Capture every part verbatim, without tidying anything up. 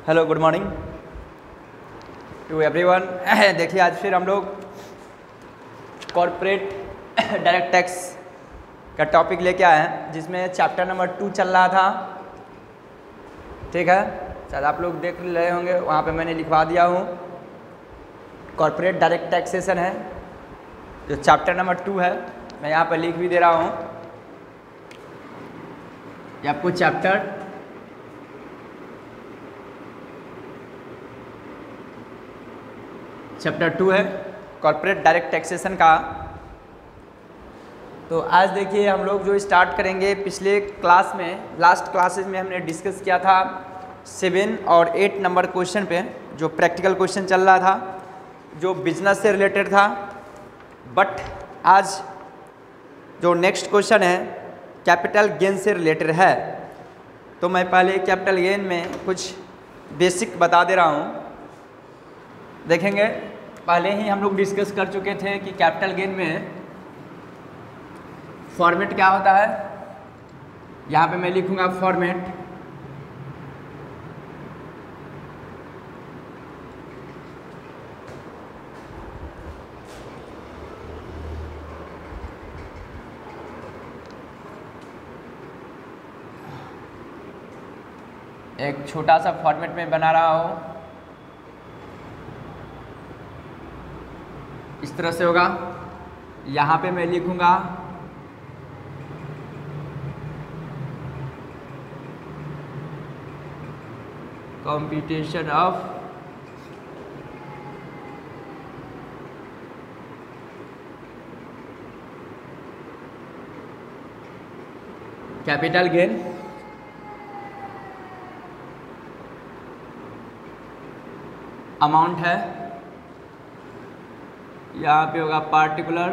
Hello, good morning to everyone. देखिए आज फिर हम लोग कॉर्पोरेट डायरेक्ट टैक्स का टॉपिक लेके आए हैं, जिसमें चैप्टर नंबर टू चल रहा था। ठीक है, शायद आप लोग देख रहे होंगे, वहाँ पे मैंने लिखवा दिया हूँ। कॉर्पोरेट डायरेक्ट टैक्सेशन है जो चैप्टर नंबर टू है, मैं यहाँ पर लिख भी दे रहा हूँ। ये आपको चैप्टर चैप्टर टू है कॉर्पोरेट डायरेक्ट टैक्सेशन का। तो आज देखिए हम लोग जो स्टार्ट करेंगे, पिछले क्लास में लास्ट क्लासेस में हमने डिस्कस किया था सेवन और एट नंबर क्वेश्चन पे, जो प्रैक्टिकल क्वेश्चन चल रहा था, जो बिजनेस से रिलेटेड था। बट आज जो नेक्स्ट क्वेश्चन है कैपिटल गेन से रिलेटेड है। तो मैं पहले कैपिटल गेन में कुछ बेसिक बता दे रहा हूँ। देखेंगे, पहले ही हम लोग डिस्कस कर चुके थे कि कैपिटल गेन में फॉर्मेट क्या होता है। यहाँ पे मैं लिखूंगा फॉर्मेट। एक छोटा सा फॉर्मेट में बना रहा हूँ, इस तरह से होगा। यहाँ पे मैं लिखूंगा computation of capital gain amount है। यहाँ पे होगा पार्टिकुलर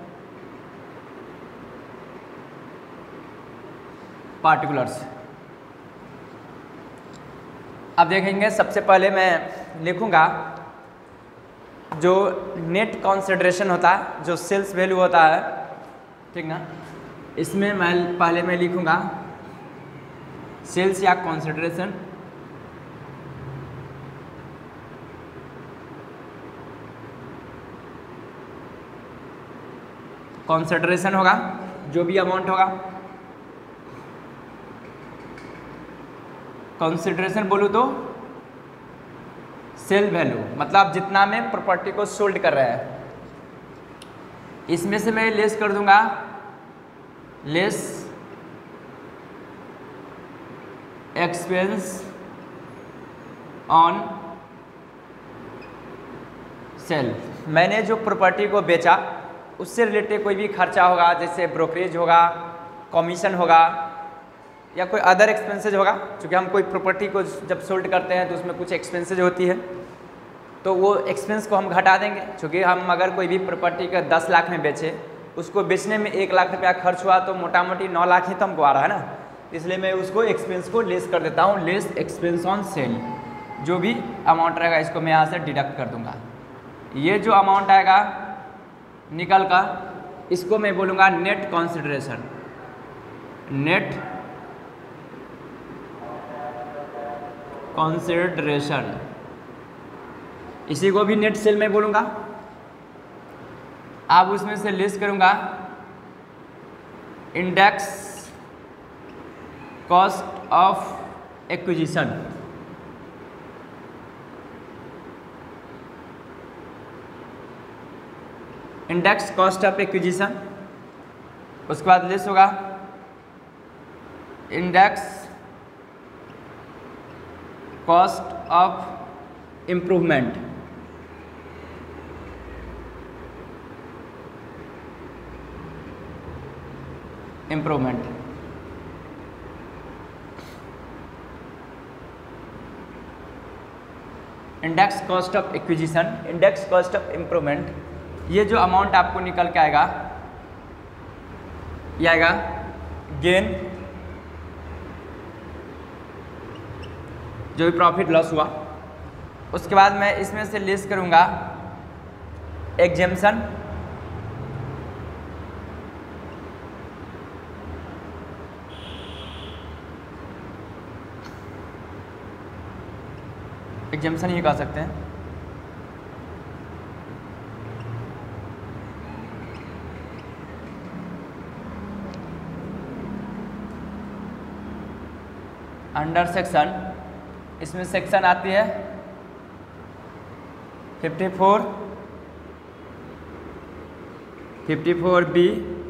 पार्टिकुलर्स। अब देखेंगे, सबसे पहले मैं लिखूंगा जो नेट कंसिडरेशन होता है, जो सेल्स वैल्यू होता है, ठीक ना। इसमें मैं पहले मैं लिखूंगा सेल्स या कंसिडरेशन। कंसिडरेशन होगा जो भी अमाउंट होगा। कंसिडरेशन बोलूँ तो सेल वैल्यू, मतलब जितना में प्रॉपर्टी को सोल्ड कर रहे हैं। इसमें से मैं लेस कर दूंगा लेस एक्सपेंस ऑन सेल। मैंने जो प्रॉपर्टी को बेचा उससे रिलेटेड कोई भी खर्चा होगा, जैसे ब्रोकरेज होगा, कमीशन होगा, या कोई अदर एक्सपेंसेज होगा। क्योंकि हम कोई प्रॉपर्टी को जब सोल्ड करते हैं तो उसमें कुछ एक्सपेंसेज होती है, तो वो एक्सपेंस को हम घटा देंगे। क्योंकि हम अगर कोई भी प्रॉपर्टी का दस लाख में बेचे, उसको बेचने में एक लाख रुपया खर्च हुआ, तो मोटा मोटी नौ लाख ही तो हमको आ रहा है ना। इसलिए मैं उसको एक्सपेंस को लेस कर देता हूँ, लेस एक्सपेंस ऑन सेल। जो भी अमाउंट रहेगा इसको मैं यहाँ से डिडक्ट कर दूँगा। ये जो अमाउंट आएगा निकल का, इसको मैं बोलूँगा नेट कंसिडरेशन। नेट कंसिडरेशन, इसी को भी नेट सेल में बोलूँगा। अब उसमें से लेस करूँगा index cost of acquisition. Index cost of acquisition, उसके बाद लेस होगा index cost of improvement. Improvement index cost of acquisition, index cost of improvement. ये जो अमाउंट आपको निकल के आएगा, ये आएगा गेन, जो भी प्रॉफिट लॉस हुआ। उसके बाद मैं इसमें से लेस करूँगा एग्जेम्पशन। एग्जाम्पशन ये कह सकते हैं। अंडर सेक्शन, इसमें सेक्शन आती है fifty four, fifty four B,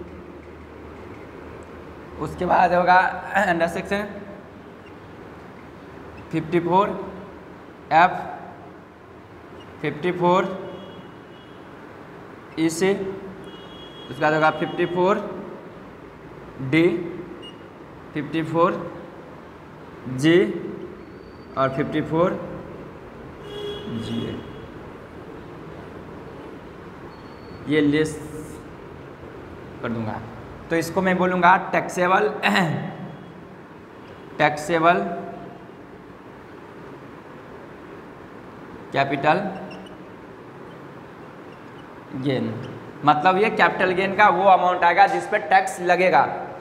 उसके बाद होगा under section fifty four F, fifty four E C, उसके बाद होगा fifty four D, fifty four G और फिफ्टी फोर जी। ये लिस्ट कर दूंगा। तो इसको मैं बोलूँगा टैक्सेबल टैक्सेबल कैपिटल गेन, मतलब ये कैपिटल गेन का वो अमाउंट आएगा जिस पर टैक्स लगेगा।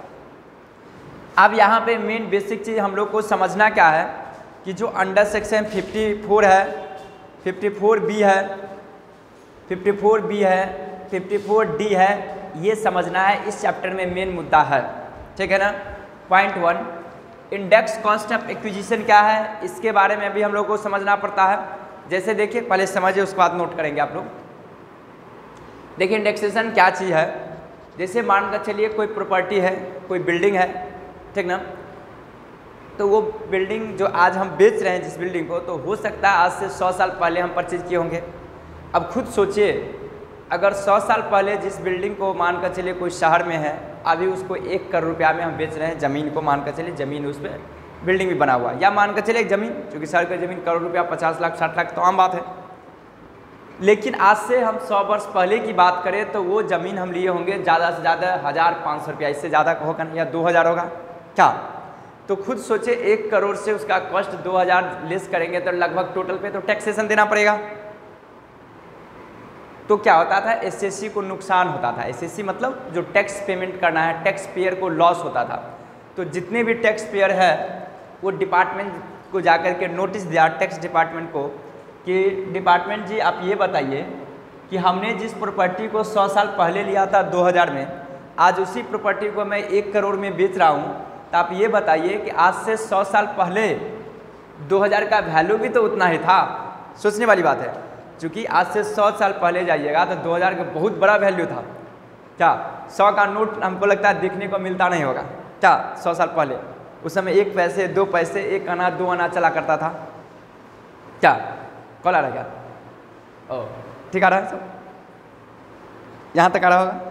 अब यहाँ पे मेन बेसिक चीज़ हम लोग को समझना क्या है कि जो अंडर सेक्शन फिफ्टी फोर है, फिफ्टी फोर बी है, फिफ्टी फोर बी है, फिफ्टी फोर डी है, ये समझना है, इस चैप्टर में मेन मुद्दा है। ठीक है ना। Point one, index cost of acquisition क्या है, इसके बारे में भी हम लोग को समझना पड़ता है। जैसे देखिए, पहले समझिए उसके बाद नोट करेंगे आप लोग। देखिए इंडेक्सेशन क्या चीज़ है। जैसे मान कर चलिए कोई प्रॉपर्टी है, कोई बिल्डिंग है, ठीक ना, तो वो बिल्डिंग जो आज हम बेच रहे हैं जिस बिल्डिंग को, तो हो सकता है आज से सौ साल पहले हम परचेज किए होंगे। अब खुद सोचिए, अगर सौ साल पहले जिस बिल्डिंग को मान कर चलिए कोई शहर में है, अभी उसको एक करोड़ रुपया में हम बेच रहे हैं, ज़मीन को मान कर चलिए, ज़मीन उस पर बिल्डिंग भी बना हुआ है, या मान कर चलिए एक ज़मीन, क्योंकि शहर की ज़मीन करोड़ रुपया, पचास लाख, साठ लाख तो आम बात है। लेकिन आज से हम सौ वर्ष पहले की बात करें तो वो ज़मीन हम लिए होंगे ज़्यादा से ज़्यादा हज़ार पाँच सौ रुपया, इससे ज़्यादा होगा नहीं, या दो हज़ार होगा क्या। तो खुद सोचे एक करोड़ से उसका कॉस्ट दो हज़ार लेस करेंगे तो लगभग टोटल पे तो टैक्सेशन देना पड़ेगा। तो क्या होता था, एसएससी को नुकसान होता था। एसएससी मतलब जो टैक्स पेमेंट करना है, टैक्स पेयर को लॉस होता था। तो जितने भी टैक्स पेयर है वो डिपार्टमेंट को जाकर के नोटिस दिया, टैक्स डिपार्टमेंट को, कि डिपार्टमेंट जी आप ये बताइए कि हमने जिस प्रॉपर्टी को सौ साल पहले लिया था दो हज़ार में, आज उसी प्रॉपर्टी को मैं एक करोड़ में बेच रहा हूँ, तो आप ये बताइए कि आज से सौ साल पहले दो हज़ार का वैल्यू भी तो उतना ही था। सोचने वाली बात है, क्योंकि आज से सौ साल पहले जाइएगा तो दो हज़ार का बहुत बड़ा वैल्यू था। क्या सौ का नोट हमको लगता है देखने को मिलता नहीं होगा क्या। सौ साल पहले उस समय एक पैसे, दो पैसे, एक आना, दो आना चला करता था क्या। कॉल आ रहा है क्या? ओ ठीक आ रहा है सब, यहाँ तक आ रहा होगा।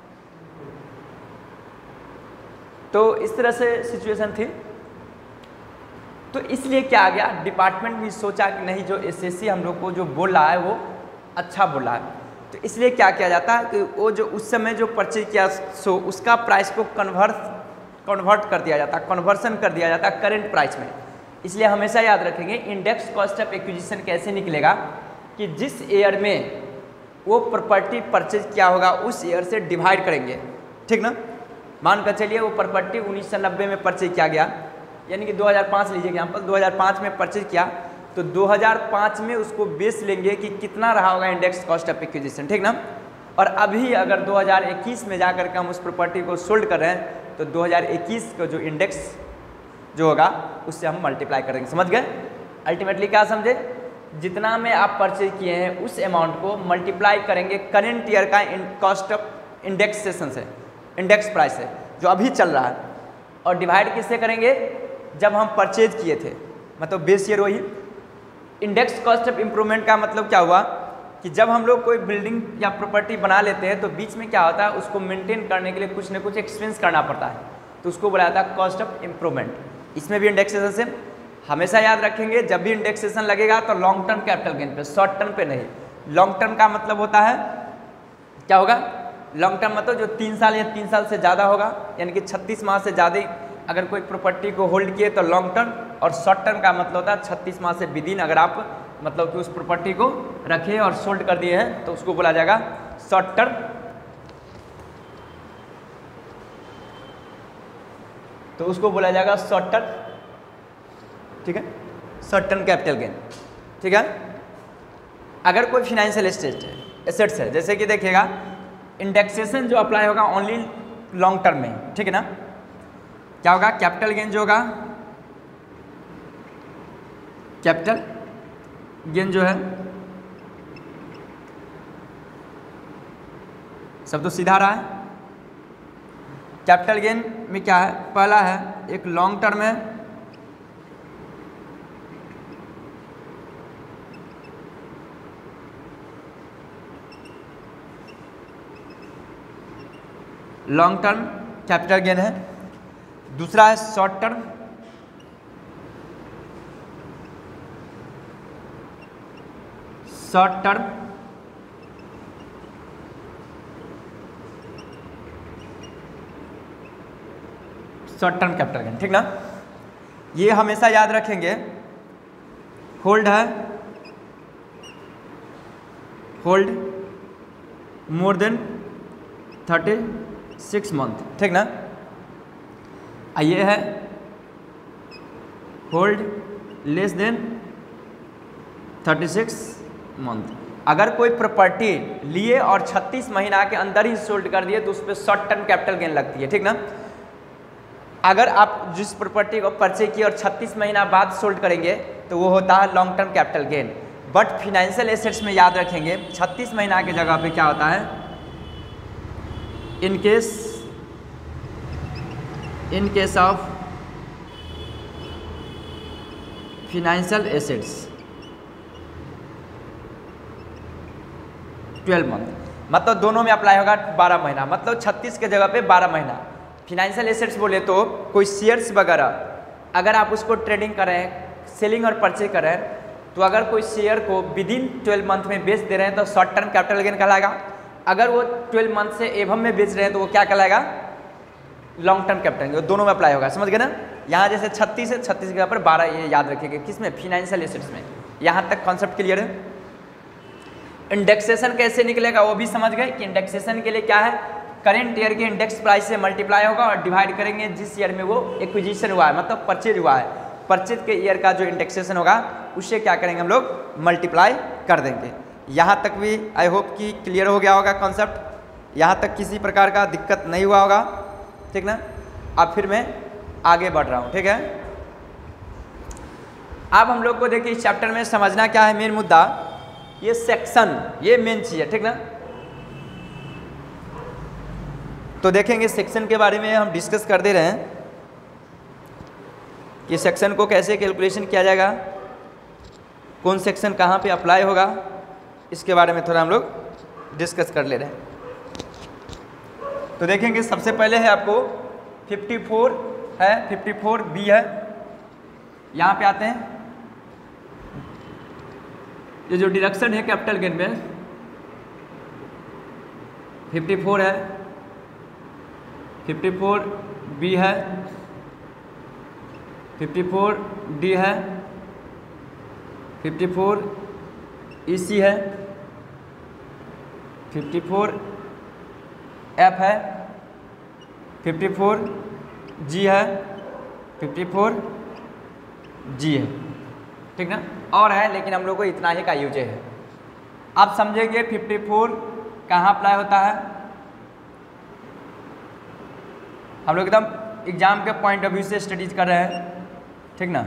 तो इस तरह से सिचुएशन थी। तो इसलिए क्या आ गया, डिपार्टमेंट भी सोचा कि नहीं, जो एसएससी हम लोग को जो बोल रहा है वो अच्छा बोल रहा है। तो इसलिए क्या किया जाता है कि वो जो उस समय जो परचेज किया सो उसका प्राइस को कन्वर्ट कन्वर्ट कर दिया जाता है, कन्वर्सन कर दिया जाता है करेंट प्राइस में। इसलिए हमेशा याद रखेंगे इंडेक्स कॉस्ट ऑफ एक्विजिशन कैसे निकलेगा कि जिस ईयर में वो प्रॉपर्टी परचेज किया होगा उस ईयर से डिवाइड करेंगे। ठीक ना। मान कर चलिए वो प्रॉपर्टी उन्नीस सौ नब्बे में परचेज किया गया, यानी कि दो हज़ार पाँच लीजिए एग्जाम्पल, दो हज़ार पाँच में परचेज किया, तो दो हज़ार पाँच में उसको बेस लेंगे कि कितना रहा होगा इंडेक्स कॉस्ट ऑफ एक्विजिशन। ठीक ना। और अभी अगर दो हज़ार इक्कीस में जाकर के हम उस प्रॉपर्टी को सोल्ड कर रहे हैं तो दो हज़ार इक्कीस का जो इंडेक्स जो होगा उससे हम मल्टीप्लाई करेंगे। समझ गए। अल्टीमेटली क्या समझे, जितना में आप परचेज किए हैं उस अमाउंट को मल्टीप्लाई करेंगे करेंट ईयर का कॉस्ट ऑफ इंडेक्सेशन से, इंडेक्स प्राइस से जो अभी चल रहा है, और डिवाइड किससे करेंगे, जब हम परचेज किए थे, मतलब बेस ईयर वही। इंडेक्स कॉस्ट ऑफ इम्प्रूवमेंट का मतलब क्या हुआ कि जब हम लोग कोई बिल्डिंग या प्रॉपर्टी बना लेते हैं तो बीच में क्या होता है, उसको मेंटेन करने के लिए कुछ न कुछ एक्सपेंस करना पड़ता है, तो उसको बोला जाता है कॉस्ट ऑफ इम्प्रूवमेंट। इसमें भी इंडेक्सेशन से हमेशा याद रखेंगे, जब भी इंडेक्सेशन लगेगा तो लॉन्ग टर्म कैपिटल गेन पे, शॉर्ट टर्म पे नहीं। लॉन्ग टर्म का मतलब होता है क्या होगा, लॉन्ग टर्म मतलब जो तीन साल या तीन साल से ज़्यादा होगा, यानी कि छत्तीस माह से ज़्यादा अगर कोई प्रॉपर्टी को होल्ड किए तो लॉन्ग टर्म, और शॉर्ट टर्म का मतलब होता है छत्तीस माह से विदिन अगर आप मतलब कि उस प्रॉपर्टी को रखे और सोल्ड कर दिए हैं तो उसको बोला जाएगा शॉर्ट टर्म। तो उसको बोला जाएगा शॉर्ट टर्म। ठीक है, शॉर्ट टर्म कैपिटल गेन। ठीक है। अगर कोई फिनेंशियल एसेट एसेट्स है, जैसे कि देखिएगा इंडेक्सेशन जो अप्लाई होगा ओनली लॉन्ग टर्म में, ठीक है ना। क्या होगा, कैपिटल गेन जो होगा, कैपिटल गेन जो है सब तो सीधा रहा है। कैपिटल गेन में क्या है, पहला है एक लॉन्ग टर्म है, लॉन्ग टर्म कैपिटल गेन है। दूसरा है short term, short term short term capital gain, ठीक ना। ये हमेशा याद रखेंगे। होल्ड है, hold more than thirty six month, ठीक ना। ये है hold less than thirty six month. अगर कोई प्रॉपर्टी लिए और छत्तीस महीना के अंदर ही सोल्ड कर दिए तो उस पर शॉर्ट टर्म कैपिटल गेन लगती है, ठीक ना। अगर आप जिस प्रॉपर्टी को परचेज किए और छत्तीस महीना बाद सोल्ड करेंगे तो वो होता है long term capital gain. But financial assets में याद रखेंगे छत्तीस महीना की जगह पे क्या होता है, in case in case of financial assets twelve month, मतलब दोनों में अप्लाई होगा बारह महीना, मतलब छत्तीस के जगह पे बारह महीना। फिनेंशियल एसेट्स बोले तो कोई शेयर्स वगैरह अगर आप उसको ट्रेडिंग करें, सेलिंग और परचेज करें, तो अगर कोई शेयर को विद इन ट्वेल्व मंथ में बेच दे रहे हैं तो शॉर्ट टर्म कैपिटल गेन कहलाएगा। अगर वो ट्वेल्व मंथ से एवं में बेच रहे हैं तो वो क्या कहलाएगा, लॉन्ग टर्म कैपिटल गेन। दोनों में अप्लाई होगा, समझ गए ना। यहाँ जैसे छत्तीस है, छत्तीस के ऊपर बारह, ये याद रखेंगे किसमें, फिनेंशियल एसेट्स में। यहाँ तक कॉन्सेप्ट क्लियर है। इंडेक्सेशन कैसे निकलेगा वो भी समझ गए कि इंडेक्सेशन के लिए क्या है, करेंट ईयर के इंडेक्स प्राइस से मल्टीप्लाई होगा और डिवाइड करेंगे जिस ईयर में वो एक्विजिशन हुआ है, मतलब परचेज हुआ है, परचेज के ईयर का जो इंडेक्सेशन होगा उससे क्या करेंगे हम लोग, मल्टीप्लाई कर देंगे। यहाँ तक भी आई होप कि क्लियर हो गया होगा कॉन्सेप्ट। यहाँ तक किसी प्रकार का दिक्कत नहीं हुआ होगा, ठीक ना। अब फिर मैं आगे बढ़ रहा हूँ, ठीक है। अब हम लोग को देखिए इस चैप्टर में समझना क्या है, मेन मुद्दा ये सेक्शन, ये मेन चीज है, ठीक ना। तो देखेंगे सेक्शन के बारे में हम डिस्कस कर दे रहे हैं कि सेक्शन को कैसे कैलकुलेशन किया जाएगा, कौन सेक्शन कहाँ पे अप्लाई होगा, इसके बारे में थोड़ा हम लोग डिस्कस कर ले रहे हैं। तो देखेंगे सबसे पहले है आपको चौवन है, चौवन बी है। यहाँ पे आते हैं, ये जो डिडक्शन है कैपिटल गेन में चौवन है, चौवन बी है, चौवन डी है, चौवन ई सी है, चौवन एफ है, चौवन जी है, चौवन जी है, ठीक ना। और है लेकिन हम लोग को इतना ही का यूज है। आप समझेंगे चौवन कहाँ अप्लाई होता है, हम लोग एकदम एग्जाम के पॉइंट ऑफ व्यू से स्टडीज कर रहे हैं, ठीक ना।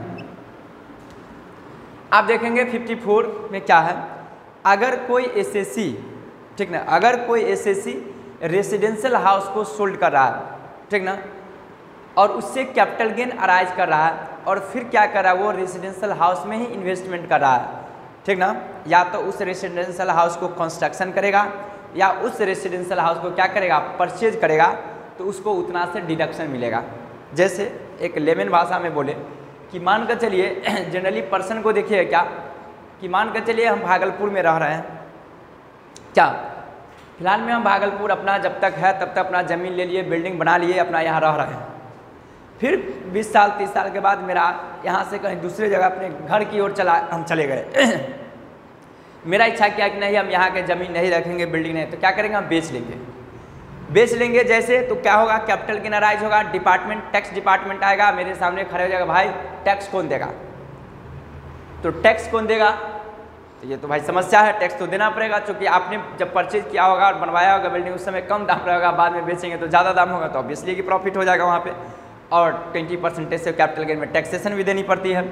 आप देखेंगे चौवन में क्या है, अगर कोई एसएससी, ठीक ना, अगर कोई एसएससी रेसिडेंशियल हाउस को सोल्ड कर रहा है, ठीक ना, और उससे कैपिटल गेन अराइज कर रहा है और फिर क्या कर रहा है, वो रेसिडेंशियल हाउस में ही इन्वेस्टमेंट कर रहा है, ठीक ना। या तो उस रेसिडेंशियल हाउस को कंस्ट्रक्शन करेगा या उस रेसिडेंशियल हाउस को क्या करेगा, परचेज करेगा, तो उसको उतना से डिडक्शन मिलेगा। जैसे एक लेमन भाषा में बोले कि मान कर चलिए, जनरली पर्सन को देखिए क्या, कि मान कर चलिए हम भागलपुर में रह रहे हैं, क्या फिलहाल में हम भागलपुर अपना जब तक है तब तक अपना ज़मीन ले लिए, बिल्डिंग बना लिए, अपना यहाँ रह रहे हैं। फिर बीस साल तीस साल के बाद मेरा यहाँ से कहीं दूसरे जगह अपने घर की ओर चला हम चले गए मेरा इच्छा क्या कि नहीं हम यहाँ के ज़मीन नहीं रखेंगे, बिल्डिंग नहीं, तो क्या करेंगे, हम बेच लेंगे। बेच लेंगे जैसे तो क्या होगा, कैपिटल गेन अराइज होगा, डिपार्टमेंट टैक्स डिपार्टमेंट आएगा, मेरे सामने खड़े हो जाएगा, भाई टैक्स कौन देगा। तो टैक्स कौन देगा, तो ये तो भाई समस्या है, टैक्स तो देना पड़ेगा, क्योंकि आपने जब परचेज किया होगा और बनवाया होगा बिल्डिंग उस समय कम दाम रहेगा, बाद में बेचेंगे तो ज़्यादा दाम होगा, तो ऑब्वियसली कि प्रॉफिट हो जाएगा वहाँ पे। और ट्वेंटी परसेंटेज से कैपिटल गेन में टैक्सेशन भी देनी पड़ती है।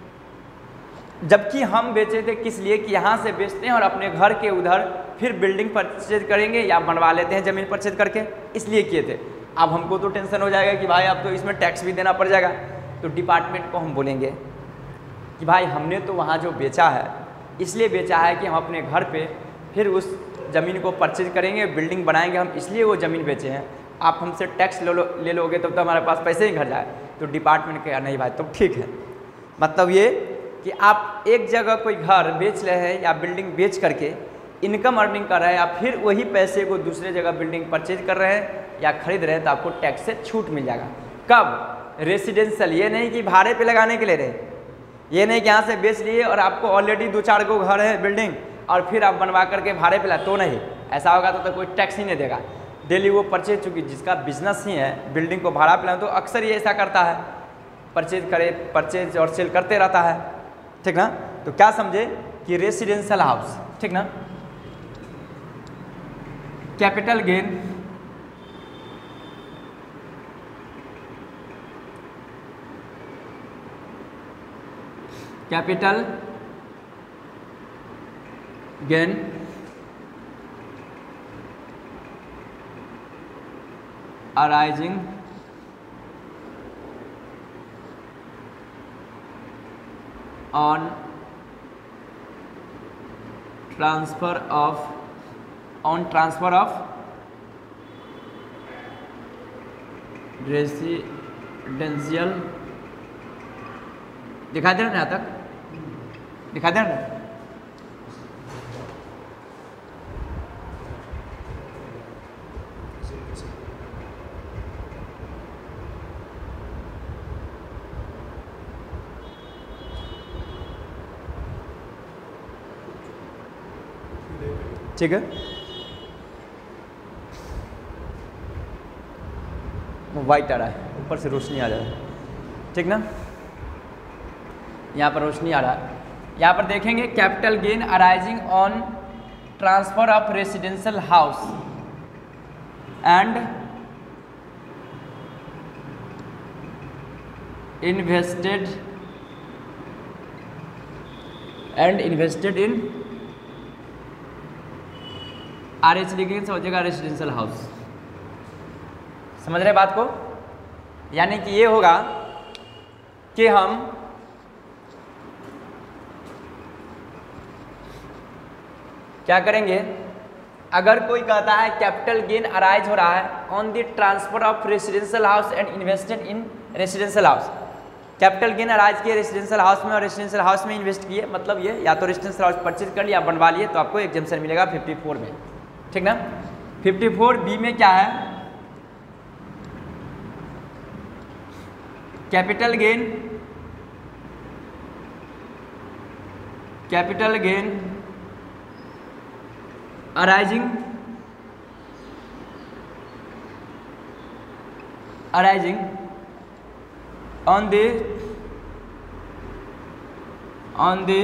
जबकि हम बेचे थे किस लिए कि यहाँ से बेचते हैं और अपने घर के उधर फिर बिल्डिंग परचेज करेंगे या बनवा लेते हैं ज़मीन परचेज करके, इसलिए किए थे। अब हमको तो टेंशन हो जाएगा कि भाई अब तो इसमें टैक्स भी देना पड़ जाएगा, तो डिपार्टमेंट को हम बोलेंगे कि भाई हमने तो वहाँ जो बेचा है इसलिए बेचा है कि हम अपने घर पे फिर उस ज़मीन को परचेज करेंगे, बिल्डिंग बनाएंगे, हम इसलिए वो ज़मीन बेचे हैं। आप हमसे टैक्स ले लो ले लोगे तब तो हमारे पास पैसे ही घर जाए। तो डिपार्टमेंट कहा नहीं भाई तो ठीक है, मतलब ये कि आप एक जगह कोई घर बेच रहे हैं या बिल्डिंग बेच करके इनकम अर्निंग कर रहे हैं, या फिर वही पैसे को दूसरे जगह बिल्डिंग परचेज कर रहे हैं या खरीद रहे हैं, तो आपको टैक्स से छूट मिल जाएगा। कब? रेसिडेंशियल, ये नहीं कि भाड़े पे लगाने के लिए रहे, ये नहीं कि यहाँ से बेच लिए और आपको ऑलरेडी दो चार गो घर है बिल्डिंग और फिर आप बनवा करके भाड़े पे ला, तो नहीं। ऐसा होगा तो, तो कोई टैक्स ही नहीं देगा। डेली वो परचेज, चूँकि जिसका बिजनेस ही है बिल्डिंग को भाड़ा पे लाना, तो अक्सर ये ऐसा करता है, परचेज करे परचेज और सेल करते रहता है, ठीक ना। तो क्या समझे कि रेसिडेंशियल हाउस, ठीक ना, capital gain capital gain arising on transfer of on transfer of residential, दिखा दे रहा ना, यहाँ तक दिखा दे रहा ना। ठीक है, वो वाइट आ रहा है, ऊपर से रोशनी आ रहा है, ठीक ना। यहाँ पर रोशनी आ रहा है। यहाँ पर देखेंगे capital gain arising on transfer of residential house and invested and invested in R H लिखेंगे, समझेगा रेसिडेंशियल हाउस। समझ रहे बात को? यानी कि ये होगा कि हम क्या करेंगे, अगर कोई कहता है कैपिटल गेन अराइज हो रहा है on the transfer of residential house and invested in residential house, capital gain arise किए रेसिडेंशियल हाउस में और रेसिडेंशियल हाउस में इन्वेस्ट किए, मतलब ये या तो रेसिडेंशियल हाउस परचेज कर लिया, बनवा लिए, तो आपको एग्जेम्पशन मिलेगा फिफ्टी फोर में, ठीक ना। फिफ्टी फोर बी में क्या है, capital gain capital gain arising arising on the on the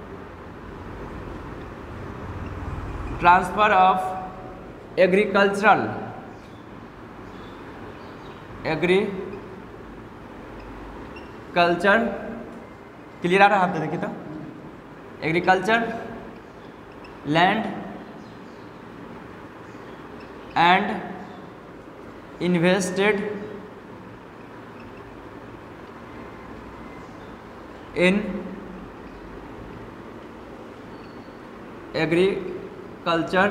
transfer of agricultural agriculture clear आ रहा है, आप देखिए तो agriculture land and invested in agriculture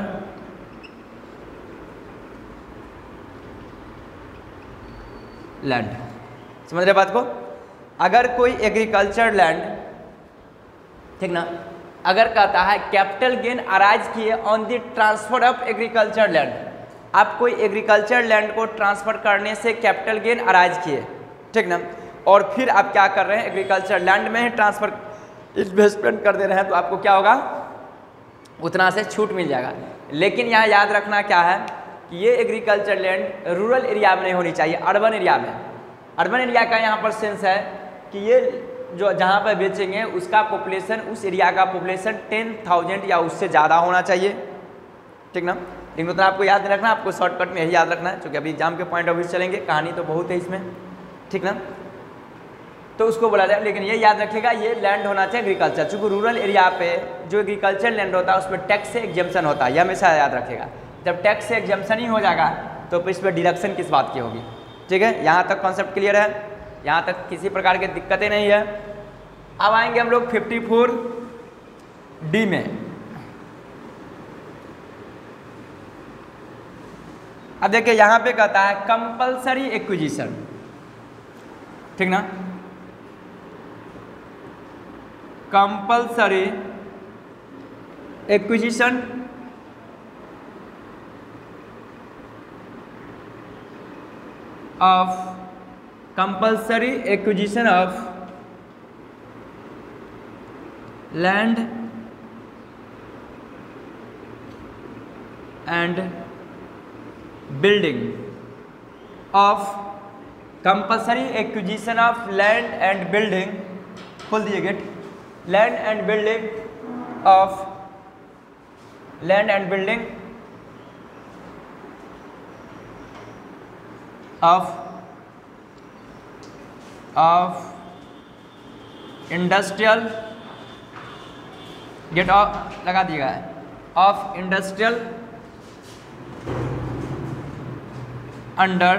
land. समझ रहे बात को? अगर कोई एग्रीकल्चर लैंड, ठीक ना, अगर कहता है कैपिटल गेन अराइज किए on the transfer of agriculture land, आप कोई एग्रीकल्चर लैंड को ट्रांसफर करने से कैपिटल गेन अराइज किए, ठीक ना, और फिर आप क्या कर रहे हैं, एग्रीकल्चर लैंड में ही ट्रांसफर इन्वेस्टमेंट कर दे रहे हैं, तो आपको क्या होगा, उतना से छूट मिल जाएगा। लेकिन यहाँ याद रखना क्या है कि ये एग्रीकल्चर लैंड रूरल एरिया में नहीं होनी चाहिए, अर्बन एरिया में। अर्बन एरिया का यहाँ पर सेंस है कि ये जो जहाँ पर बेचेंगे उसका पॉपुलेशन, उस एरिया का पॉपुलेशन टेन थाउजेंड या उससे ज़्यादा होना चाहिए, ठीक ना। लेकिन उतना आपको याद नहीं रखना, आपको शॉर्टकट में यही याद रखना है, क्योंकि अभी एग्जाम के पॉइंट ऑफ व्यू चलेंगे, कहानी तो बहुत है इसमें, ठीक ना। तो उसको बोला जाए, लेकिन ये याद रखिएगा ये लैंड होना चाहिए एग्रीकल्चर, चूँकि रूरल एरिया पे जो एग्रीकल्चर लैंड होता है उसमें टैक्स से एग्जेम्पशन होता है, ये हमेशा याद रखिएगा। जब टैक्स से एग्जेम्पशन ही हो जाएगा तो फिर इस पर डिडक्शन किस बात की होगी, ठीक है। यहाँ तक कॉन्सेप्ट क्लियर है, यहाँ तक किसी प्रकार की दिक्कतें नहीं है। अब आएंगे हम लोग फिफ्टी फोर डी में। अब देखिए यहाँ पे कहता है कंपलसरी एक्विजिशन, ठीक ना, compulsory acquisition of compulsory acquisition of land and building of compulsory acquisition of land and building, खोल दिए gate, land and building of land and building of of industrial, gate of लगा दिया है, of industrial under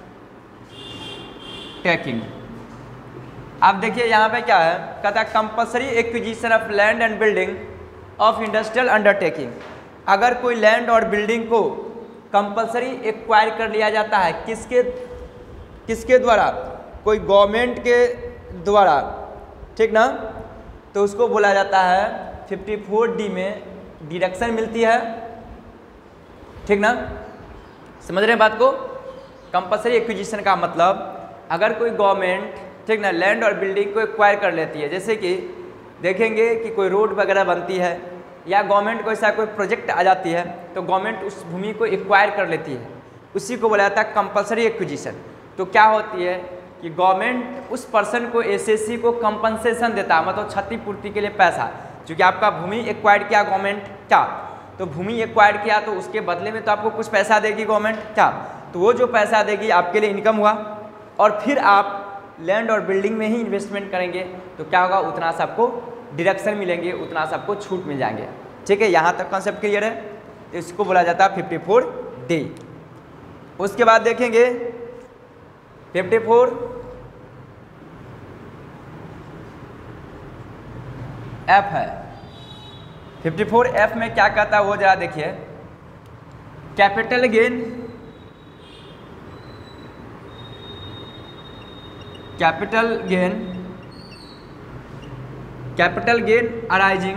taking. अब देखिए यहाँ पे क्या है, कहता है compulsory acquisition of land and building of industrial undertaking. अगर कोई लैंड और बिल्डिंग को कंपलसरी एक्वायर कर लिया जाता है, किसके किसके द्वारा, कोई गवर्नमेंट के द्वारा, ठीक ना, तो उसको बोला जाता है फिफ्टी फोर डी में डिडक्शन मिलती है, ठीक ना। समझ रहे हैं बात को। कंपलसरी एक्विजिशन का मतलब अगर कोई गवर्नमेंट, ठीक ना, लैंड और बिल्डिंग को एक्वायर कर लेती है, जैसे कि देखेंगे कि कोई रोड वगैरह बनती है या गवर्नमेंट को ऐसा कोई प्रोजेक्ट आ जाती है तो गवर्नमेंट उस भूमि को एक्वायर कर लेती है, उसी को बोला जाता है कंपलसरी एक्विजिशन। तो क्या होती है कि गवर्नमेंट उस पर्सन को, एसएससी को कंपनसेशन देता है, मतलब क्षतिपूर्ति के लिए पैसा, क्योंकि आपका भूमि एक्वायर किया गवर्नमेंट, क्या तो भूमि एक्वायर किया तो उसके बदले में तो आपको कुछ पैसा देगी गवर्नमेंट, क्या तो वो जो पैसा देगी आपके लिए इनकम हुआ, और फिर आप लैंड और बिल्डिंग में ही इन्वेस्टमेंट करेंगे तो क्या होगा, उतना से आपको डिडक्शन मिलेंगे, उतना से आपको छूट मिल जाएंगे, ठीक है। यहाँ तक कॉन्सेप्ट क्लियर है। तो इसको बोला जाता है फिफ्टी फोर डी। उसके बाद देखेंगे फिफ्टी फोर एफ है। फिफ्टी फोर एफ में क्या कहता है वो जरा देखिए, capital gain, capital gain capital gain arising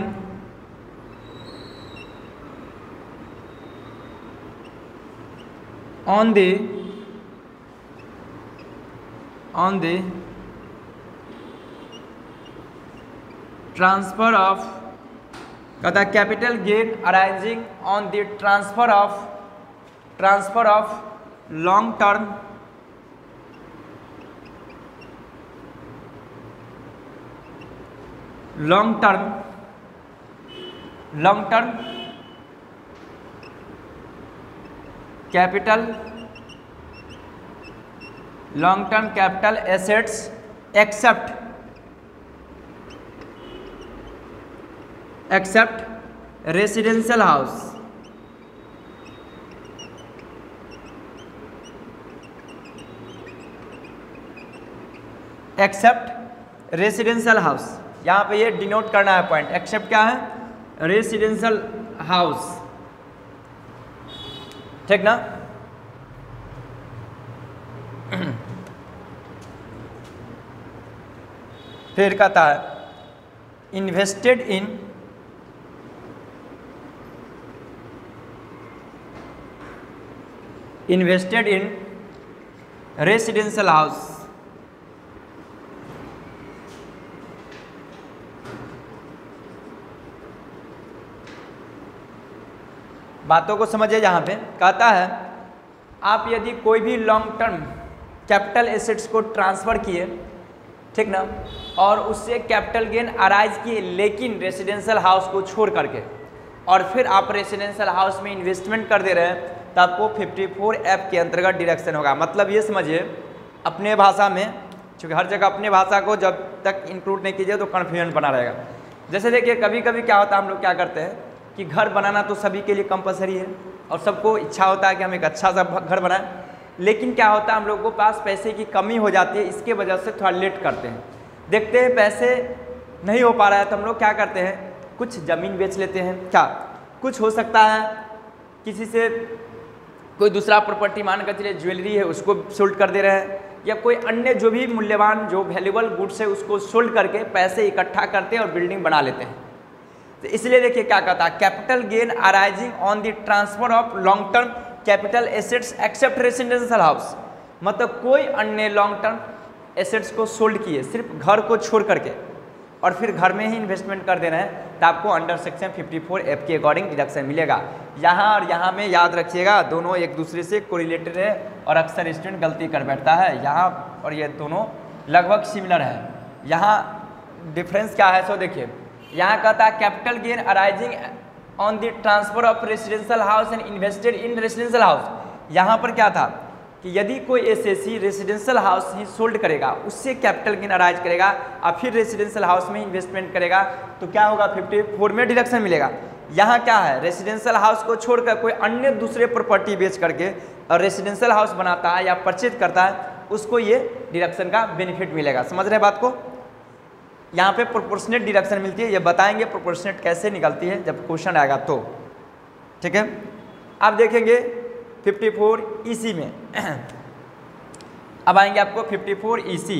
on the on the transfer of, कहता है capital gain arising on the transfer of transfer of long term long term long term capital long term capital assets except except residential house, except residential house. यहाँ पे ये denote करना है point, accept क्या है, residential house, ठीक ना। फिर कहता है invested in invested in residential house, बातों को समझिए। यहाँ पे कहता है आप यदि कोई भी लॉन्ग टर्म कैपिटल एसेट्स को ट्रांसफ़र किए, ठीक ना। और उससे कैपिटल गेन अराइज किए, लेकिन रेसिडेंशियल हाउस को छोड़ करके, और फिर आप रेसिडेंशियल हाउस में इन्वेस्टमेंट कर दे रहे हैं, तो आपको फिफ्टी फोर एफ के अंतर्गत डिडक्शन होगा। मतलब ये समझिए अपने भाषा में, क्योंकि हर जगह अपने भाषा को जब तक इंक्लूड नहीं कीजिए तो कन्फ्यूजन बना रहेगा। जैसे देखिए कभी कभी क्या होता है, हम लोग क्या करते हैं कि घर बनाना तो सभी के लिए कंपलसरी है और सबको इच्छा होता है कि हम एक अच्छा सा घर बनाएं, लेकिन क्या होता है हम लोगों के पास पैसे की कमी हो जाती है, इसके वजह से थोड़ा लेट करते हैं। देखते हैं पैसे नहीं हो पा रहा है तो हम लोग क्या करते हैं, कुछ ज़मीन बेच लेते हैं, क्या कुछ हो सकता है किसी से कोई दूसरा प्रॉपर्टी मान कर चलिए ज्वेलरी है उसको सोल्ड कर दे रहे हैं, या कोई अन्य जो भी मूल्यवान जो वैल्यूबल गुड्स है उसको सोल्ड करके पैसे इकट्ठा करते हैं और बिल्डिंग बना लेते हैं। तो इसलिए देखिए क्या कहता है, capital gain arising on the transfer of long term capital assets except residential house. मतलब कोई अन्य लॉन्ग टर्म एसेट्स को सोल्ड किए, सिर्फ घर को छोड़ करके, और फिर घर में ही इन्वेस्टमेंट कर देना है, तो आपको under section fifty four F के अकॉर्डिंग डिडक्शन मिलेगा। यहाँ और यहाँ में याद रखिएगा दोनों एक दूसरे से कोरिलेटेड है और अक्सर स्टूडेंट गलती कर बैठता है। यहाँ और ये दोनों लगभग सिमिलर है। यहाँ डिफरेंस क्या है, सो देखिए यहाँ कहता है capital gain arising on the transfer of residential house and invested in residential house. यहाँ पर क्या था कि यदि कोई एसएसी रेसिडेंशियल हाउस ही सोल्ड करेगा, उससे कैपिटल गेन अराइज करेगा और फिर रेसिडेंशियल हाउस में इन्वेस्टमेंट करेगा, तो क्या होगा फिफ्टी फोर में डिडक्शन मिलेगा। यहाँ क्या है, रेसिडेंशियल हाउस को छोड़कर कोई अन्य दूसरे प्रॉपर्टी बेच करके और रेसिडेंशियल हाउस बनाता है या परचेज करता है, उसको ये डिडक्शन का बेनिफिट मिलेगा। समझ रहे बात को। यहाँ पे प्रोपोर्शनेट डिडक्शन मिलती है, ये बताएंगे प्रोपोर्शनेट कैसे निकलती है जब क्वेश्चन आएगा तो, ठीक है। आप देखेंगे फिफ्टी फोर ई सी में अब आएंगे आपको fifty four E C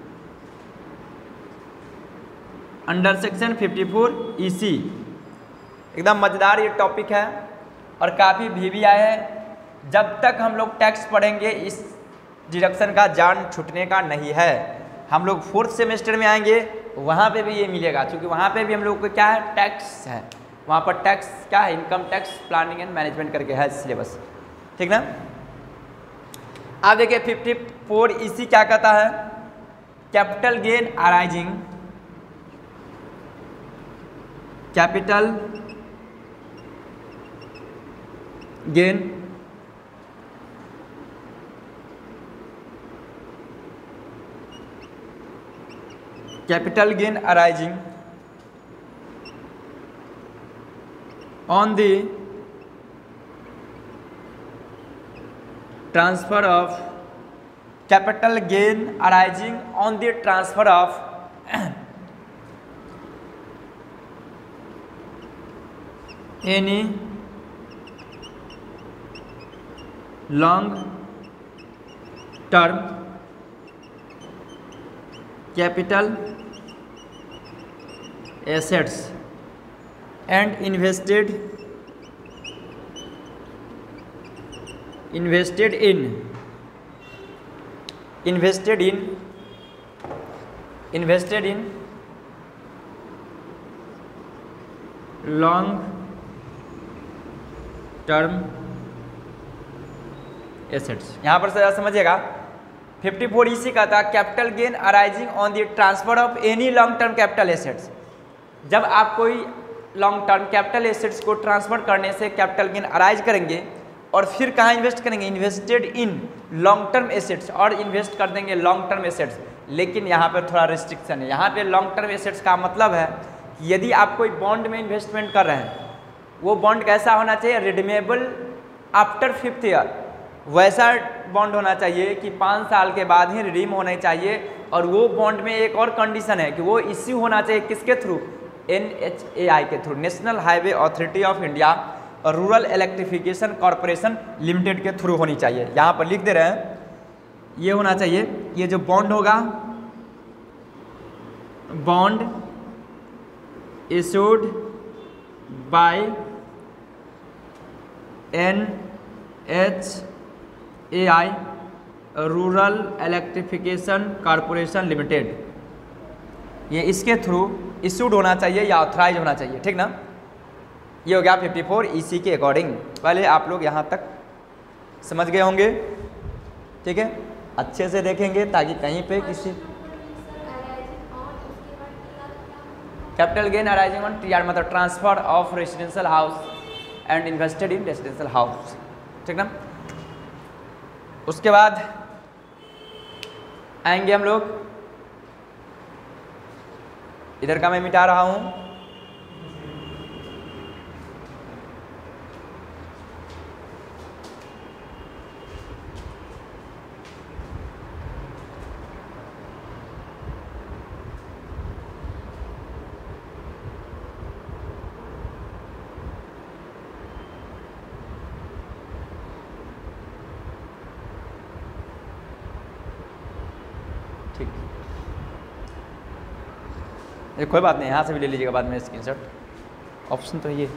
under section fifty four E C. एकदम मजेदार ये टॉपिक है और काफ़ी भी भी आए हैं। जब तक हम लोग टैक्स पढ़ेंगे इस डिडक्शन का जान छूटने का नहीं है। हम लोग फोर्थ सेमेस्टर में आएंगे, वहाँ पे भी ये मिलेगा, क्योंकि वहाँ पे भी हम लोग को क्या है, टैक्स है। वहाँ पर टैक्स क्या है, income tax planning and management करके है सिलेबस, ठीक ना। आप देखिए फिफ्टी फोर ई सी क्या कहता है, capital gain arising capital gain capital gain arising on the transfer of capital gain arising on the transfer of any long term capital assets and invested invested in invested in invested in long term assets. यहाँ पर sir समझिएगा fifty four E C का था capital gain arising on the transfer of any long term capital assets. जब आप कोई long term capital assets को transfer करने से कैपिटल गेन अराइज करेंगे और फिर कहाँ इन्वेस्ट करेंगे, invested in long term assets, और इन्वेस्ट कर देंगे लॉन्ग टर्म एसेट्स। लेकिन यहाँ पर थोड़ा रिस्ट्रिक्शन है। यहाँ पे लॉन्ग टर्म एसेट्स का मतलब है कि यदि आप कोई बॉन्ड में इन्वेस्टमेंट कर रहे हैं, वो बॉन्ड कैसा होना चाहिए, रिडीमेबल आफ्टर फिफ्थ ईयर। वैसा बॉन्ड होना चाहिए कि पाँच साल के बाद ही रिडीम होना चाहिए। और वो बॉन्ड में एक और कंडीशन है कि वो इश्यू होना चाहिए किसके through, N H A I के through, National Highway Authority of India और रूरल इलेक्ट्रिफिकेशन कॉरपोरेशन लिमिटेड के थ्रू होनी चाहिए। यहाँ पर लिख दे रहे हैं ये होना चाहिए। ये जो बॉन्ड होगा, bond issued by N H A I Rural Electrification Corporation Limited, ये इसके थ्रू इशूड होना चाहिए या ऑथराइज होना चाहिए, ठीक ना। ये हो गया फिफ्टी फोर ई सी के अकॉर्डिंग। पहले आप लोग यहाँ तक समझ गए होंगे, ठीक है। अच्छे से देखेंगे ताकि कहीं पे किसी capital gain arising on T R मतलब transfer of residential house and invested in residential house, ठीक ना। उसके बाद आएंगे हम लोग, इधर का मैं मिटा रहा हूं, ठीक, ये कोई बात नहीं, यहाँ से भी ले लीजिएगा बाद में स्क्रीनशॉट, ऑप्शन तो ये,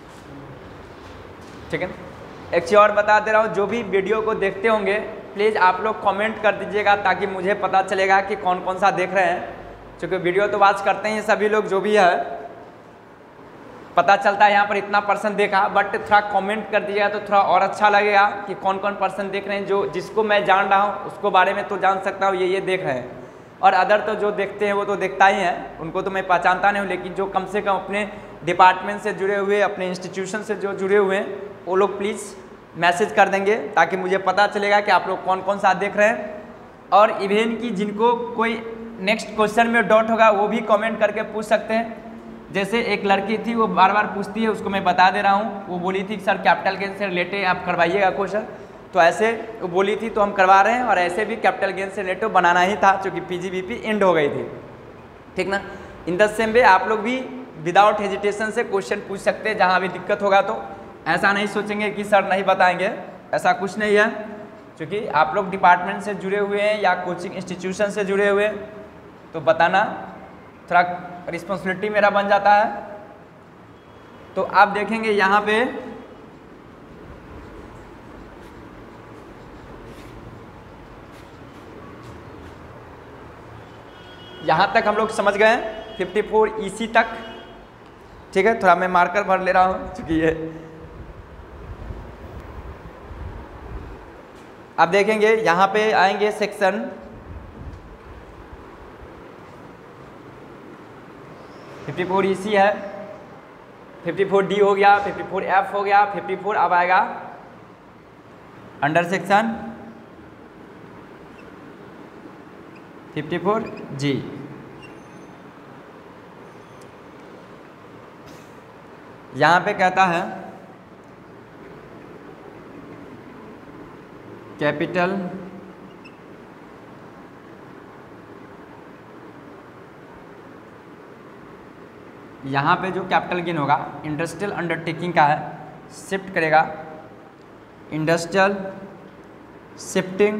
ठीक है। एक चीज़ और बता दे रहा हूँ, जो भी वीडियो को देखते होंगे प्लीज़ आप लोग कमेंट कर दीजिएगा ताकि मुझे पता चलेगा कि कौन कौन सा देख रहे हैं, क्योंकि वीडियो तो वॉच करते हैं सभी लोग, जो भी है पता चलता है यहाँ पर इतना पर्सन देखा, बट थोड़ा कमेंट कर दीजिएगा तो थोड़ा और अच्छा लगेगा कि कौन कौन पर्सन देख रहे हैं। जो जिसको मैं जान रहा हूँ उसको बारे में तो जान सकता हूँ ये ये देख रहे हैं, और अदर तो जो देखते हैं वो तो देखता ही है, उनको तो मैं पहचानता नहीं हूँ, लेकिन जो कम से कम अपने डिपार्टमेंट से जुड़े हुए, अपने इंस्टीट्यूशन से जो जुड़े हुए हैं वो लोग प्लीज़ मैसेज कर देंगे ताकि मुझे पता चलेगा कि आप लोग कौन कौन सा देख रहे हैं। और इवन की जिनको कोई नेक्स्ट क्वेश्चन में डाउट होगा वो भी कमेंट करके पूछ सकते हैं। जैसे एक लड़की थी वो बार बार पूछती है, उसको मैं बता दे रहा हूँ, वो बोली थी सर कैपिटल गेन से रिलेटेड आप करवाइएगा क्वेश्चन, तो ऐसे वो बोली थी तो हम करवा रहे हैं, और ऐसे भी कैपिटल गेन से रिलेटेड बनाना ही था क्योंकि पीजीबीपी एंड हो गई थी, ठीक ना। इन द सेम वे आप लोग भी विदाउट हेजिटेशन से क्वेश्चन पूछ सकते हैं जहाँ भी दिक्कत होगा, तो ऐसा नहीं सोचेंगे कि सर नहीं बताएंगे, ऐसा कुछ नहीं है, क्योंकि आप लोग डिपार्टमेंट से जुड़े हुए हैं या कोचिंग इंस्टीट्यूशन से जुड़े हुए हैं तो बताना थोड़ा रिस्पॉन्सिबिलिटी मेरा बन जाता है। तो आप देखेंगे यहाँ पे यहाँ तक हम लोग समझ गए फिफ्टी फोर ई सी तक, ठीक है। थोड़ा मैं मार्कर भर ले रहा हूँ क्योंकि ये आप देखेंगे यहाँ पे आएंगे section fifty four E C है, फिफ्टी फोर डी हो गया, फिफ्टी फोर एफ हो गया, फिफ्टी फोर अब आएगा under section fifty four G. यहाँ पे कहता है कैपिटल यहाँ पे जो कैपिटल गेन होगा इंडस्ट्रियल अंडरटेकिंग का है, शिफ्ट करेगा industrial shifting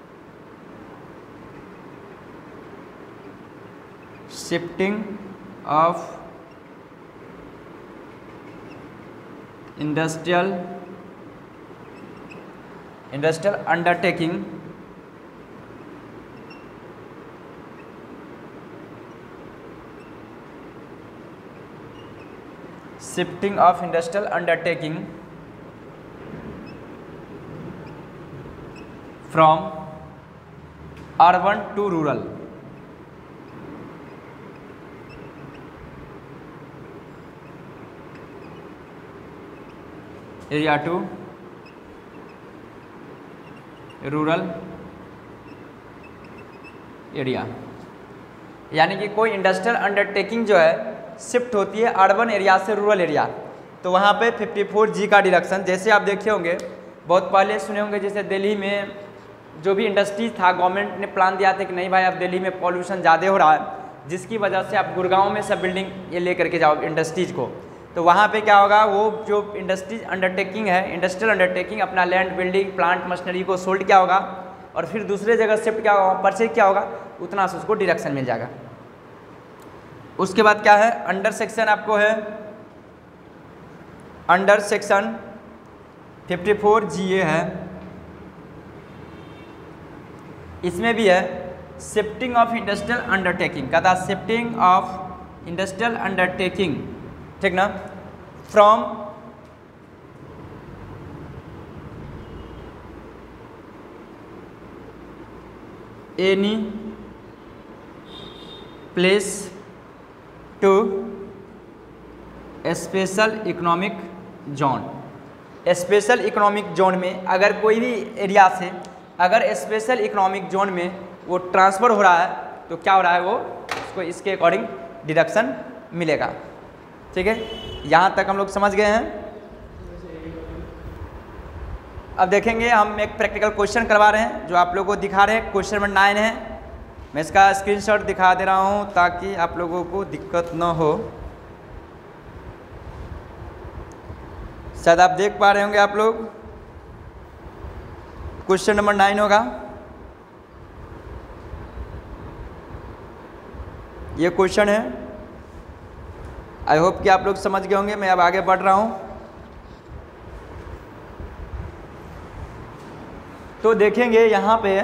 shifting of industrial industrial undertaking shifting of industrial undertaking from urban to rural, area to rural area, यानी कि कोई इंडस्ट्रियल अंडरटेकिंग जो है शिफ्ट होती है अर्बन एरिया से रूरल एरिया, तो वहाँ पे फिफ्टी फोर जी का डिडक्शन, जैसे आप देखे होंगे बहुत पहले सुने होंगे, जैसे दिल्ली में जो भी इंडस्ट्रीज था गवर्नमेंट ने प्लान दिया था कि नहीं भाई अब दिल्ली में पॉल्यूशन ज़्यादा हो रहा है, जिसकी वजह से आप गुड़गांव में सब बिल्डिंग ये ले करके जाओ इंडस्ट्रीज को, तो वहाँ पे क्या होगा, वो जो इंडस्ट्रीज अंडरटेकिंग है इंडस्ट्रियल अंडरटेकिंग अपना लैंड बिल्डिंग प्लांट मशीनरी को सोल्ड क्या होगा और फिर दूसरे जगह शिफ्ट क्या होगा, परचेज क्या होगा, उतना से उसको डिडक्शन मिल जाएगा। उसके बाद क्या है अंडर सेक्शन आपको है under section fifty four G A है, इसमें भी है शिफ्टिंग ऑफ इंडस्ट्रियल अंडरटेकिंग, कहता है शिफ्टिंग ऑफ इंडस्ट्रियल अंडरटेकिंग, ठीक ना, from any place to special economic zone. Special economic zone में अगर कोई भी एरिया से अगर स्पेशल इकोनॉमिक जोन में वो ट्रांसफ़र हो रहा है तो क्या हो रहा है, वो उसको इसके अकॉर्डिंग डिडक्शन मिलेगा। ठीक है, यहाँ तक हम लोग समझ गए हैं। अब देखेंगे हम एक प्रैक्टिकल क्वेश्चन करवा रहे हैं जो आप लोगों को दिखा रहे हैं। क्वेश्चन नंबर नाइन है, मैं इसका स्क्रीनशॉट दिखा दे रहा हूँ ताकि आप लोगों को दिक्कत न हो। शायद आप देख पा रहे होंगे आप लोग। क्वेश्चन नंबर नाइन होगा, ये क्वेश्चन है। आई होप कि आप लोग समझ गए होंगे। मैं अब आगे बढ़ रहा हूँ। तो देखेंगे यहाँ पे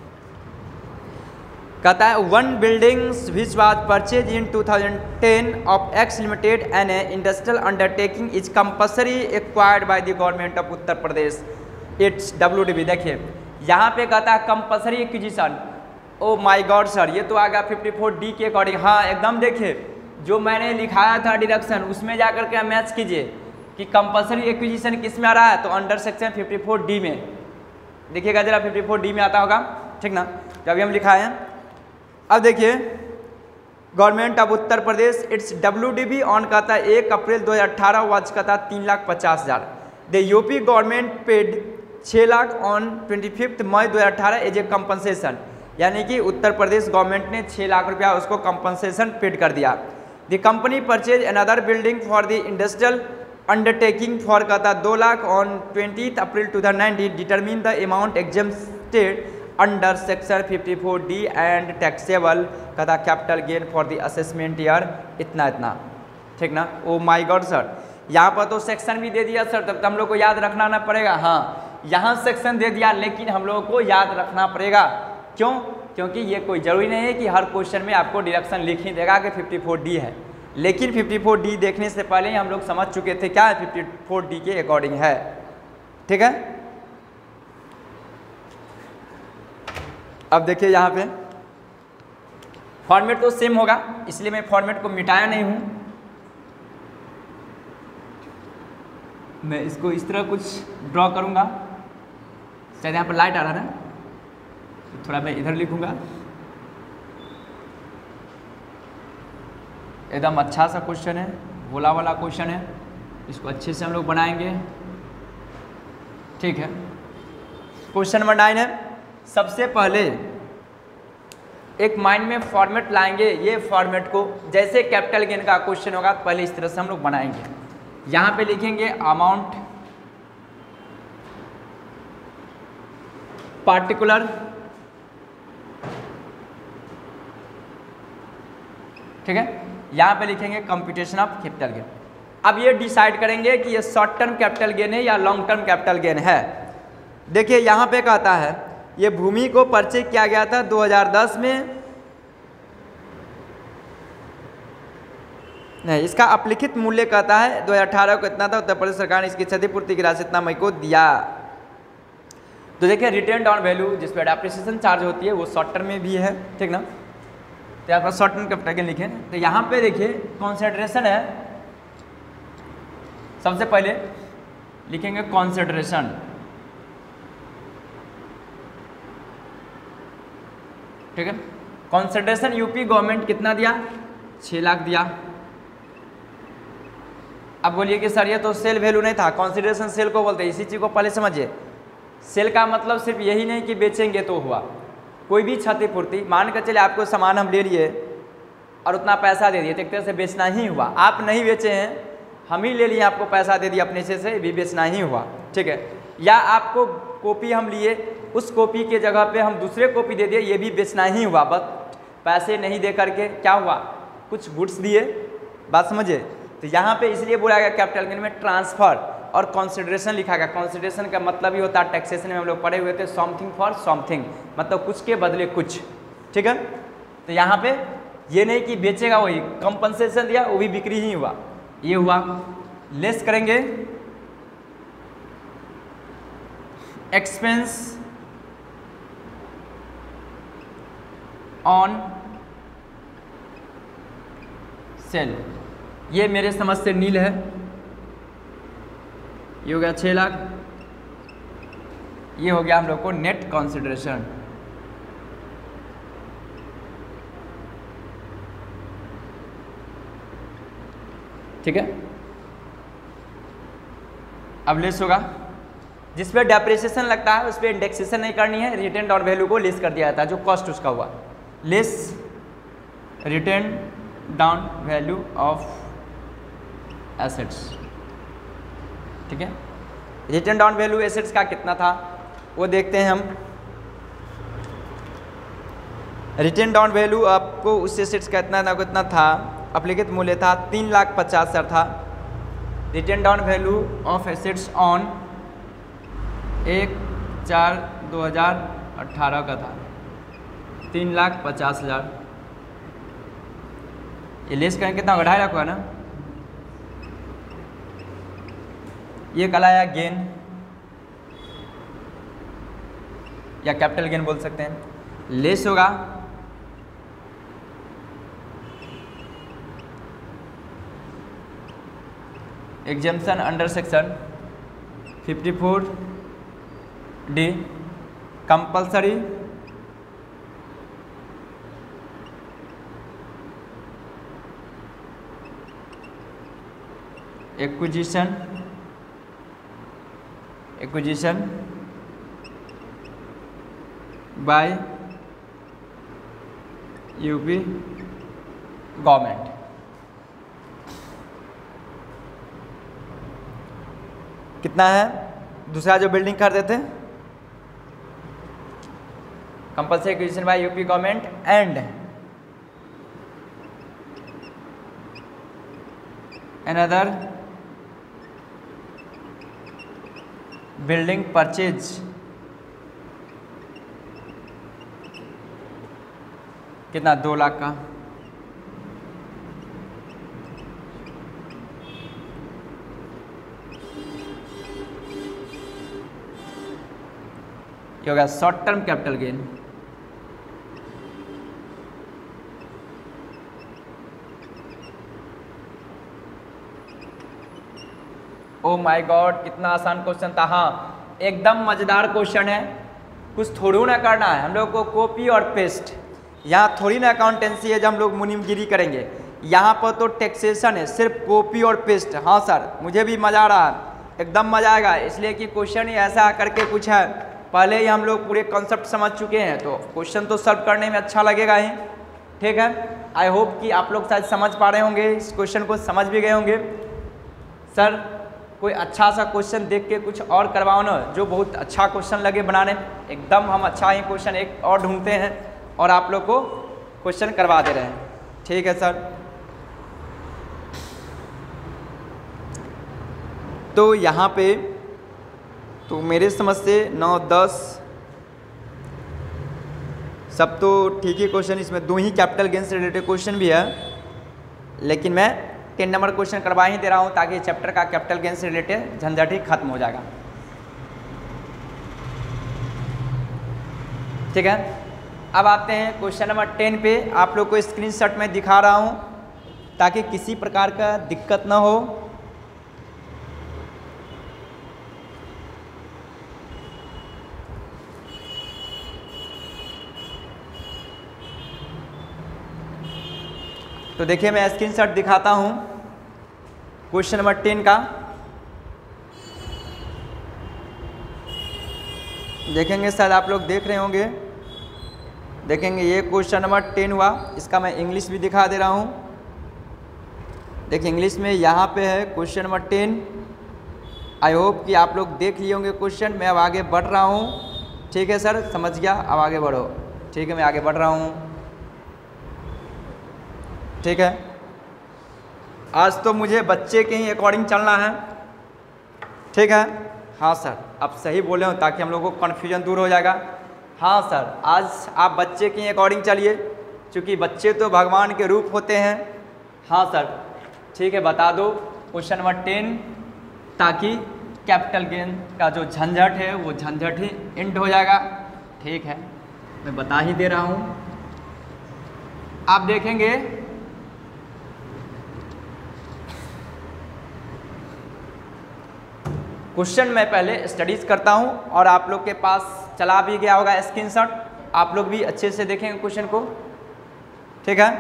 कहता है one buildings which was purchase in two thousand ten of X limited an a industrial undertaking is compulsory acquired by the government of Uttar Pradesh its W D B. देखिए यहाँ पे कहता है compulsory acquisition. Oh my God sir, ये तो आ गया fifty four D के अकॉर्डिंग। हाँ एकदम, देखिए जो मैंने लिखाया था डिडक्शन उसमें जा करके आप मैच कीजिए कि कंपल्सरी एक्विजिशन किस में आ रहा है, तो under section fifty four D में। देखिएगा जरा फिफ्टी फोर डी में आता होगा, ठीक ना, जो अभी हम लिखाए हैं। अब देखिए government of Uttar Pradesh its W D B on कहता है एक अप्रैल दो हज़ार अठारह वाज कहता है तीन लाख पचास हज़ार। द यूपी गवर्नमेंट पेड छः लाख ऑन ट्वेंटी फिफ्थ मई दो हज़ार अठारह एज ए कंपनसेशन, यानी कि उत्तर प्रदेश गवर्नमेंट ने छः लाख रुपया उसको कंपनसेशन पेड कर दिया। The company purchase another building for the industrial undertaking for कहता दो lakh on twenty April two thousand nineteen determine the amount exempted under section fifty four D and taxable कहता capital gain for the assessment year इतना इतना, ठीक ना। ओ my God sir, यहाँ पर तो सेक्शन भी दे दिया सर, तब तो हम लोग को याद रखना ना पड़ेगा। हाँ यहाँ सेक्शन दे दिया लेकिन हम लोगों को याद रखना पड़ेगा। क्यों? क्योंकि ये कोई ज़रूरी नहीं है कि हर क्वेश्चन में आपको डिडक्शन लिख ही देगा कि फिफ्टी फोर डी है, लेकिन फिफ्टी फोर डी देखने से पहले ही हम लोग समझ चुके थे क्या फिफ्टी फोर डी के अकॉर्डिंग है। ठीक है, अब देखिए यहाँ पे फॉर्मेट तो सेम होगा, इसलिए मैं फॉर्मेट को मिटाया नहीं हूँ। मैं इसको इस तरह कुछ ड्रॉ करूँगा, शायद यहाँ पर लाइट आ रहा है ना, तो थोड़ा मैं इधर लिखूँगा। एकदम अच्छा सा क्वेश्चन है, भोला वाला क्वेश्चन है, इसको अच्छे से हम लोग बनाएंगे। ठीक है, क्वेश्चन नंबर नाइन है। सबसे पहले एक माइंड में फॉर्मेट लाएंगे। ये फॉर्मेट को जैसे कैपिटल गेन का क्वेश्चन होगा पहले इस तरह से हम लोग बनाएंगे। यहाँ पे लिखेंगे अमाउंट पार्टिकुलर, ठीक है, यहाँ पे लिखेंगे कंप्यूटेशन ऑफ कैपिटल गेन। अब ये डिसाइड करेंगे कि ये शॉर्ट टर्म कैपिटल गेन है या लॉन्ग टर्म कैपिटल गेन है। देखिए यहाँ पे कहता है ये भूमि को परचेज किया गया था दो हज़ार दस में, नहीं इसका अपलिखित मूल्य कहता है दो हज़ार अठारह को इतना था, उत्तर प्रदेश सरकार ने इसकी क्षतिपूर्ति की राशि इतना मई को दिया। तो देखिए रिटर्न डाउन वैल्यू जिस पर डेप्रिसिएशन चार्ज होती है वो शॉर्ट टर्म में भी है, ठीक ना। तो यहाँ पर शॉर्ट टर्म कैपिटल गेन लिखें, तो यहाँ पे देखिए कॉन्सिडरेशन है। सबसे पहले लिखेंगे कॉन्सिडरेशन, ठीक है। कॉन्सिडरेशन यूपी गवर्नमेंट कितना दिया, छः लाख दिया। अब बोलिए कि सर ये तो सेल वैल्यू नहीं था, कॉन्सिडरेशन सेल को बोलते हैं, इसी चीज़ को पहले समझिए। सेल का मतलब सिर्फ यही नहीं कि बेचेंगे तो हुआ, कोई भी क्षतिपूर्ति, मान कर चले आपको सामान हम ले लिए और उतना पैसा दे दिए, तो एक तरह से बेचना ही हुआ। आप नहीं बेचे हैं, हम ही ले लिए, आपको पैसा दे दिया अपने से, भी बेचना ही हुआ, ठीक है। या आपको कॉपी हम लिए, उस कॉपी के जगह पे हम दूसरे कॉपी दे दिए, ये भी बेचना ही हुआ, बस पैसे नहीं दे करके क्या हुआ, कुछ गुड्स दिए। बात समझिए। तो यहाँ पे इसलिए बोला गया कैपिटल गेन में ट्रांसफर और कॉन्सिडरेशन लिखा गया। कॉन्सिडरेशन का मतलब ही होता है, टैक्सेशन में हम लोग पढ़े हुए थे, समथिंग फॉर समथिंग, मतलब कुछ के बदले कुछ, ठीक है। तो यहाँ पे ये नहीं कि बेचेगा वही, कंपनसेशन दिया वो भी बिक्री ही हुआ, ये हुआ। लेस करेंगे एक्सपेंस ऑन सेल, ये मेरे समझ से नील है, ये हो गया छः लाख, ये हो गया हम लोग को नेट कंसिडरेशन। ठीक है, अब लेस होगा, जिसपे डेप्रिसिएशन लगता है उस पर इंडेक्सेशन नहीं करनी है, रिटेन डाउन वैल्यू को लेस कर दिया जाता है जो कॉस्ट उसका हुआ, less written down value of assets. ठीक है, रिटेन डाउन वैल्यू एसेट्स का कितना था वो देखते हैं हम। रिटेन डाउन वैल्यू आपको उस एसेट्स का इतना ना कितना था, अप्लिकेट मूल्य था तीन लाख पचास हज़ार था। Written down value of assets on एक चार दो हज़ार अट्ठारह का था तीन लाख पचास हज़ार। ये लेस करेंगे कितना, ढाई लाख हुआ ना। ये कहलाया गेन या कैपिटल गेन बोल सकते हैं। लेस होगा exemption under section fifty four D compulsory acquisition acquisition by UP government. कितना है, दूसरा जो बिल्डिंग कर देते compulsory acquisition by UP government and another building purchase कितना, दो लाख का। ये हो गया short term capital gain. Oh my God, कितना आसान क्वेश्चन था। हाँ, एकदम मजेदार क्वेश्चन है, कुछ थोड़ी ना करना है हम लोग को, कॉपी और पेस्ट। यहाँ थोड़ी ना अकाउंटेंसी है जो हम लोग मुनीमगिरी करेंगे, यहाँ पर तो टैक्सेशन है, सिर्फ कॉपी और पेस्ट। हाँ सर, मुझे भी मज़ा आ रहा है, एकदम मज़ा आएगा, इसलिए कि क्वेश्चन ही ऐसा करके कुछ है, पहले ही हम लोग पूरे कॉन्सेप्ट समझ चुके हैं, तो क्वेश्चन तो सॉल्व करने में अच्छा लगेगा ही। ठीक है, आई होप कि आप लोग शायद समझ पा रहे होंगे, इस क्वेश्चन को समझ भी गए होंगे। सर कोई अच्छा सा क्वेश्चन देख के कुछ और करवाओ ना, जो बहुत अच्छा क्वेश्चन लगे बनाने में। एकदम हम अच्छा ही क्वेश्चन एक और ढूंढते हैं और आप लोग को क्वेश्चन करवा दे रहे हैं। ठीक है सर, तो यहाँ पे तो मेरे समझ से नौ दस सब तो ठीक ही क्वेश्चन, इसमें दो ही कैपिटल गेन से रिलेटेड क्वेश्चन भी है, लेकिन मैं टेन नंबर क्वेश्चन करवा ही दे रहा हूँ ताकि चैप्टर का कैपिटल गेन से रिलेटेड झंझट ही खत्म हो जाएगा। ठीक है, अब आते हैं क्वेश्चन नंबर टेन पे। आप लोग को स्क्रीनशॉट में दिखा रहा हूँ ताकि किसी प्रकार का दिक्कत ना हो। तो देखिए मैं स्क्रीनशॉट दिखाता हूँ क्वेश्चन नंबर टेन का। देखेंगे शायद आप लोग देख रहे होंगे, देखेंगे ये क्वेश्चन नंबर टेन हुआ, इसका मैं इंग्लिश भी दिखा दे रहा हूँ। देखिए इंग्लिश में यहाँ पे है question number ten. I hope कि आप लोग देख लिए होंगे क्वेश्चन। मैं अब आगे बढ़ रहा हूँ। ठीक है सर, समझ गया, अब आगे बढ़ो। ठीक है, मैं आगे बढ़ रहा हूँ। ठीक है, आज तो मुझे बच्चे के ही अकॉर्डिंग चलना है। ठीक है, हाँ सर, आप सही बोले हो ताकि हम लोगों को कन्फ्यूजन दूर हो जाएगा। हाँ सर, आज आप बच्चे के ही अकॉर्डिंग चलिए, क्योंकि बच्चे तो भगवान के रूप होते हैं। हाँ सर, ठीक है, बता दो क्वेश्चन नंबर टेन, ताकि कैपिटल गेन का जो झंझट है वो झंझट ही एंड हो जाएगा। ठीक है, मैं बता ही दे रहा हूँ। आप देखेंगे क्वेश्चन मैं पहले स्टडीज करता हूं और आप लोग के पास चला भी गया होगा स्क्रीनशॉट, आप लोग भी अच्छे से देखेंगे क्वेश्चन को, ठीक है।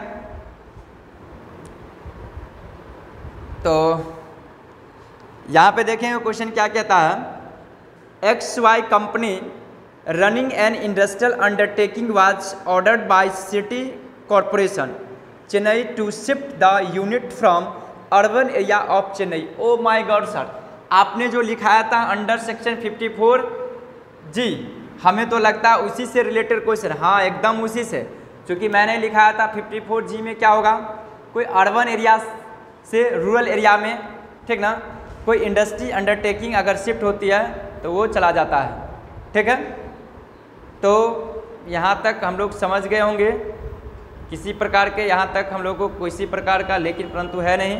तो यहाँ पे देखेंगे क्वेश्चन क्या कहता है, X Y company running an industrial undertaking was ordered by city corporation Chennai to shift the unit from urban area of Chennai. Oh my God sir, आपने जो लिखाया था under section fifty four G, हमें तो लगता है उसी से रिलेटेड क्वेश्चन। हाँ एकदम उसी से, क्योंकि मैंने लिखाया था फिफ्टी फोर जी में क्या होगा, कोई अर्बन एरिया से रूरल एरिया में, ठीक ना, कोई इंडस्ट्री अंडरटेकिंग अगर शिफ्ट होती है तो वो चला जाता है, ठीक है। तो यहाँ तक हम लोग समझ गए होंगे, किसी प्रकार के यहाँ तक हम लोग को किसी प्रकार का लेकिन परंतु है नहीं।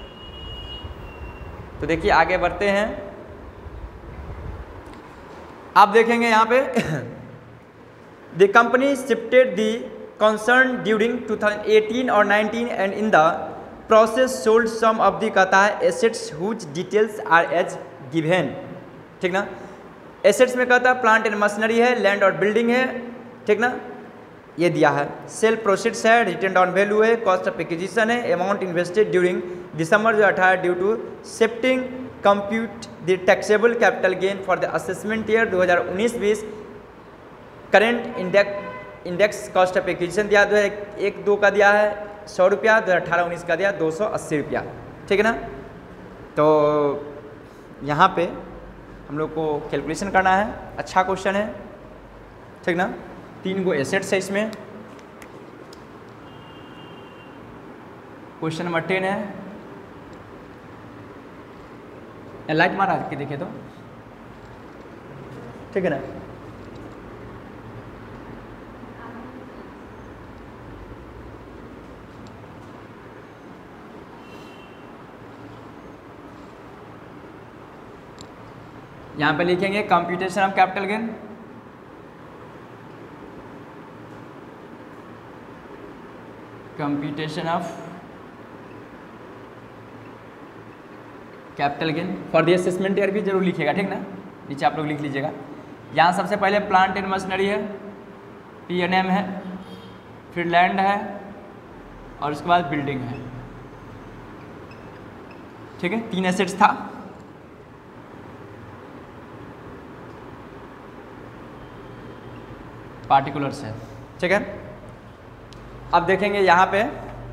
तो देखिए आगे बढ़ते हैं, आप देखेंगे यहाँ पे the company shifted the concern during two thousand eighteen और nineteen and in the process sold some of the कहता है assets whose details are as given, ठीक ना। एसेट्स में कहता है प्लांट एंड मशीनरी है, लैंड और बिल्डिंग है, ठीक ना, ये दिया है। सेल प्रोसीड्स है, रिटर्न ऑन वैल्यू है, कॉस्ट ऑफ एक्विजिशन है, अमाउंट इन्वेस्टेड ड्यूरिंग दिसंबर जो अठारह due to shifting, compute the taxable capital gain for the assessment year दो हज़ार उन्नीस बीस, current index index cost of acquisition दिया दो हज़ार एक दो का दिया है सौ रुपया, दो हज़ार अठारह उन्नीस का दिया दो सौ अस्सी रुपया, ठीक है ना। तो यहाँ पे हम लोग को कैलकुलेशन करना है, अच्छा क्वेश्चन है, ठीक ना। तीन गो एसेट्स है इसमें, क्वेश्चन नंबर टेन है, लाइट मारा के देखे तो, ठीक है ना। यहाँ पे लिखेंगे computation of capital gain, computation of capital gain for the assessment year भी जरूर लिखिएगा, ठीक ना, नीचे आप लोग लिख लीजिएगा। यहाँ सबसे पहले प्लांट एंड मशीनरी है, पी एन एम है, फिर लैंड है और उसके बाद बिल्डिंग है, ठीक है। तीन एसेट्स था, पार्टिकुलर्स है, ठीक है। अब देखेंगे यहाँ पे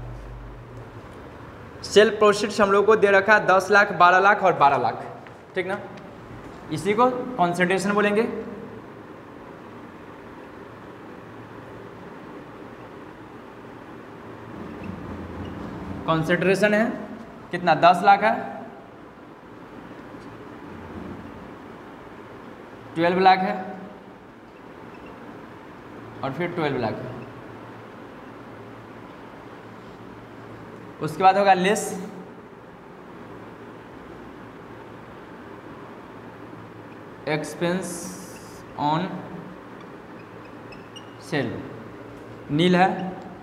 सेल प्रोसीड्स हम लोग को दे रखा है दस लाख, बारह लाख और बारह लाख, ठीक ना। इसी को कंसंट्रेशन बोलेंगे। कंसंट्रेशन है कितना, दस लाख है, ट्वेल्व लाख है और फिर ट्वेल्व लाख है। उसके बाद होगा less expense on sale, nil है,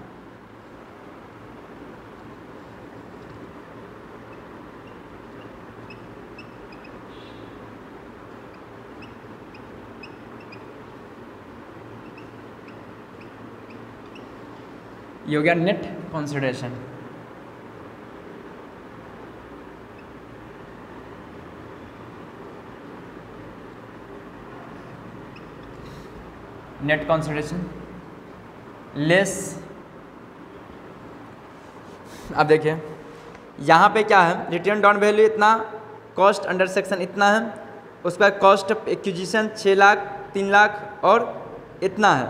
ये हो गया net consideration. Net consideration less, अब देखिए यहाँ पे क्या है, रिटर्न डाउन वैल्यू इतना, कॉस्ट अंडर सेक्शन इतना है, उसके बाद कॉस्ट ऑफ एक्विजिशन छः लाख, तीन लाख और इतना है।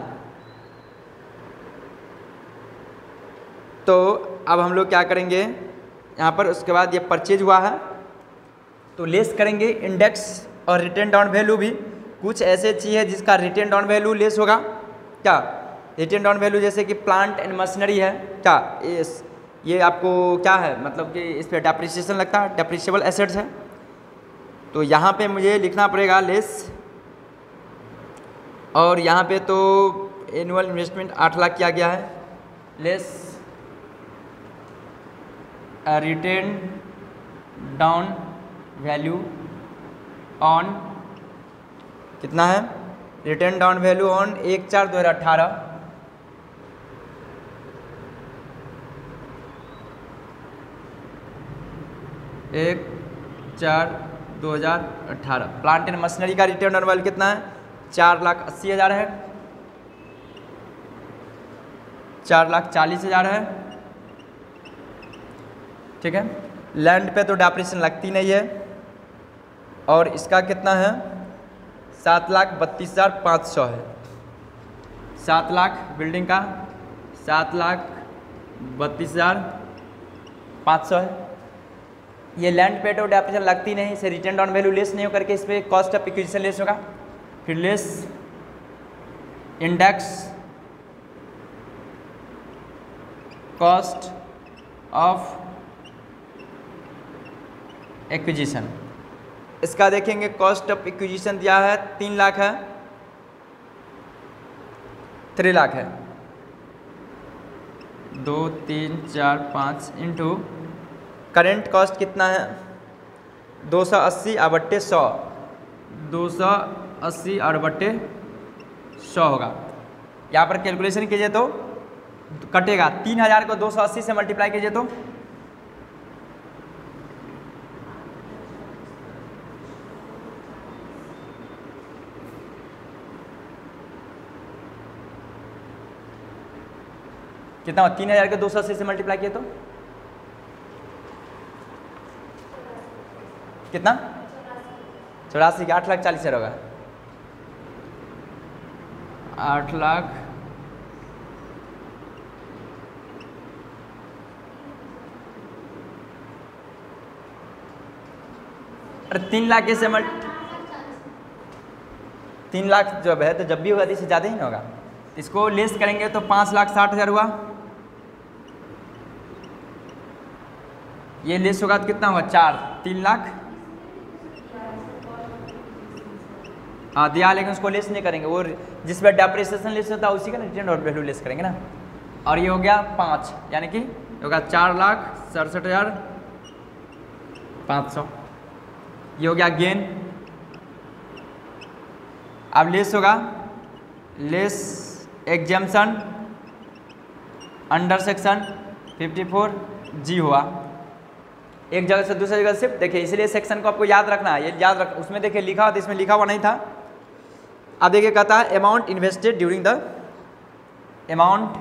तो अब हम लोग क्या करेंगे यहाँ पर, उसके बाद ये परचेज हुआ है तो लेस करेंगे इंडेक्स और रिटर्न डाउन वैल्यू भी। कुछ ऐसे चीज़ है जिसका रिटर्न डाउन वैल्यू लेस होगा, क्या रिटर्न डाउन वैल्यू जैसे कि प्लांट एंड मशीनरी है, क्या इस ये आपको क्या है, मतलब कि इस पर डेप्रिसिएशन लगता है, डेप्रिशिएबल एसेट्स है, तो यहाँ पे मुझे लिखना पड़ेगा लेस। और यहाँ पे तो एनुअल इन्वेस्टमेंट आठ लाख किया गया है, less return down value on कितना है रिटर्न डाउन वैल्यू ऑन एक चार दो हज़ार अठारह एक चार दो हज़ार अठारह प्लांट एंड मशीनरी का रिटर्न डाउन वैल्यू कितना है चार लाख अस्सी हज़ार है, चार लाख चालीस हज़ार है। ठीक है, लैंड पे तो डेप्रिसिएशन लगती नहीं है और इसका कितना है सात लाख बत्तीस हज़ार पाँच सौ है। सात लाख बिल्डिंग का सात लाख बत्तीस हज़ार पाँच सौ है। ये लैंड पे तो डेप्रिसिएशन लगती नहीं, इसे रिटर्न डाउन वैल्यू लेस नहीं हो करके इस पर कॉस्ट ऑफ एक्विजिशन लेस होगा। फिर less index cost of acquisition, इसका देखेंगे कॉस्ट ऑफ एक्विजिशन दिया है तीन लाख है, थ्री लाख है, दो तीन चार पाँच इंटू करेंट कॉस्ट कितना है दो सौ अस्सी और बट्टे सौ, दो सौ अस्सी और बट्टे सौ होगा। यहाँ पर कैलकुलेशन कीजिए तो कटेगा तीन हज़ार को दो सौ अस्सी से मल्टीप्लाई कीजिए तो कितना, तीन हज़ार को दो सौ अस्सी से मल्टीप्लाई किए तो कितना, चौरासी के आठ लाख चालीस हज़ार होगा, आठ लाख अरे तीन लाख कैसे मल्ट तीन लाख जब है तो जब भी होगा तो इससे ज़्यादा ही ना होगा, इसको लेस करेंगे तो पाँच लाख साठ हज़ार हुआ, ये लेस होगा तो कितना हुआ चार, तीन लाख हाँ दिया, लेकिन उसको लेस नहीं करेंगे, वो जिस पर डेप्रिसिएशन लेस होता है उसी का रिटर्न डाउन वैल्यू लेस करेंगे ना। और ये हो गया पाँच, यानी कि होगा चार लाख सड़सठ हज़ार पाँच सौ, ये हो गया गेन। अब लेस होगा less exemption under section fifty four G हुआ, एक जगह से दूसरी जगह शिफ्ट। देखिए इसलिए सेक्शन को आपको याद रखना है, ये याद रख, उसमें देखिए लिखा हुआ था, इसमें लिखा हुआ नहीं था। अब देखिए कहता है amount invested during the amount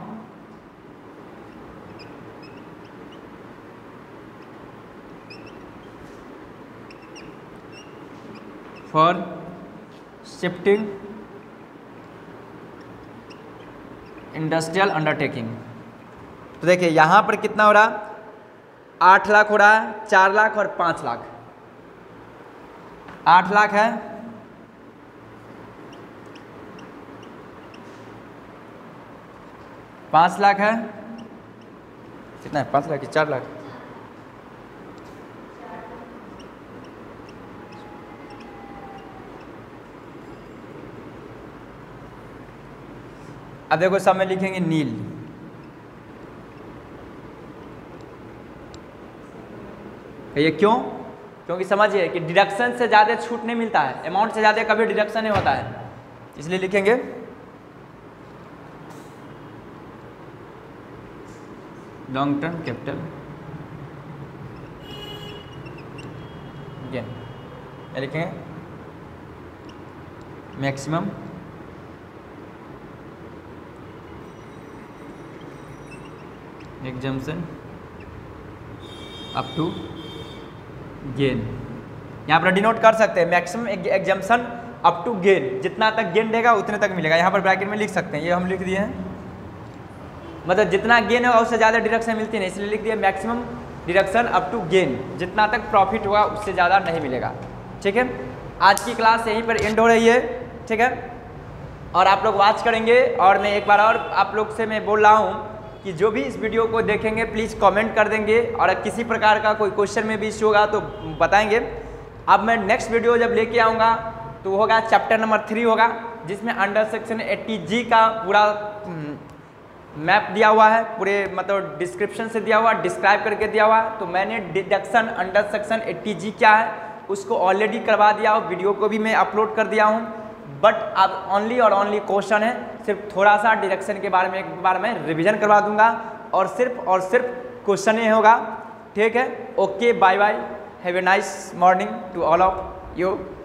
for shifting industrial undertaking. तो देखिए यहाँ पर कितना हो रहा, आठ लाख हो रहा है, चार लाख और पाँच लाख, आठ लाख है, पाँच लाख है, कितना है पाँच लाख की चार लाख, अब देखो सब में लिखेंगे नील, ये क्यों, क्योंकि समझिए कि डिडक्शन से ज़्यादा छूट नहीं मिलता है, अमाउंट से ज़्यादा कभी डिडक्शन नहीं होता है, इसलिए लिखेंगे लॉन्ग टर्म कैपिटल गेन, लिखेंगे maximum exemption up to gain. यहाँ पर डिनोट कर सकते हैं maximum exemption up to gain, जितना तक गेन देगा उतने तक मिलेगा, यहाँ पर ब्रैकेट में लिख सकते हैं, ये हम लिख दिए हैं, मतलब जितना गेन होगा उससे ज़्यादा डिडक्शन मिलती नहीं, इसलिए लिख दिया maximum deduction up to gain, जितना तक प्रॉफिट होगा उससे ज़्यादा नहीं मिलेगा। ठीक है, आज की क्लास यहीं पर एंड हो रही है। ठीक है, और आप लोग वॉच करेंगे, और मैं एक बार और आप लोग से मैं बोल रहा हूँ कि जो भी इस वीडियो को देखेंगे प्लीज़ कमेंट कर देंगे, और किसी प्रकार का कोई क्वेश्चन में भी इश्यू होगा तो बताएंगे। अब मैं नेक्स्ट वीडियो जब लेके आऊँगा तो वो होगा चैप्टर नंबर थ्री होगा, जिसमें अंडर सेक्शन एट्टी जी का पूरा मैप दिया हुआ है, पूरे मतलब डिस्क्रिप्शन से दिया हुआ, डिस्क्राइब करके दिया हुआ है। तो मैंने deduction under section eighty G क्या है उसको ऑलरेडी करवा दिया और वीडियो को भी मैं अपलोड कर दिया हूँ। बट अब ओनली और ओनली क्वेश्चन है, सिर्फ थोड़ा सा डायरेक्शन के बारे में एक बार मैं रिवीजन करवा दूंगा और सिर्फ और सिर्फ क्वेश्चन ही होगा। ठीक है, okay, bye bye, have a nice morning to all of you.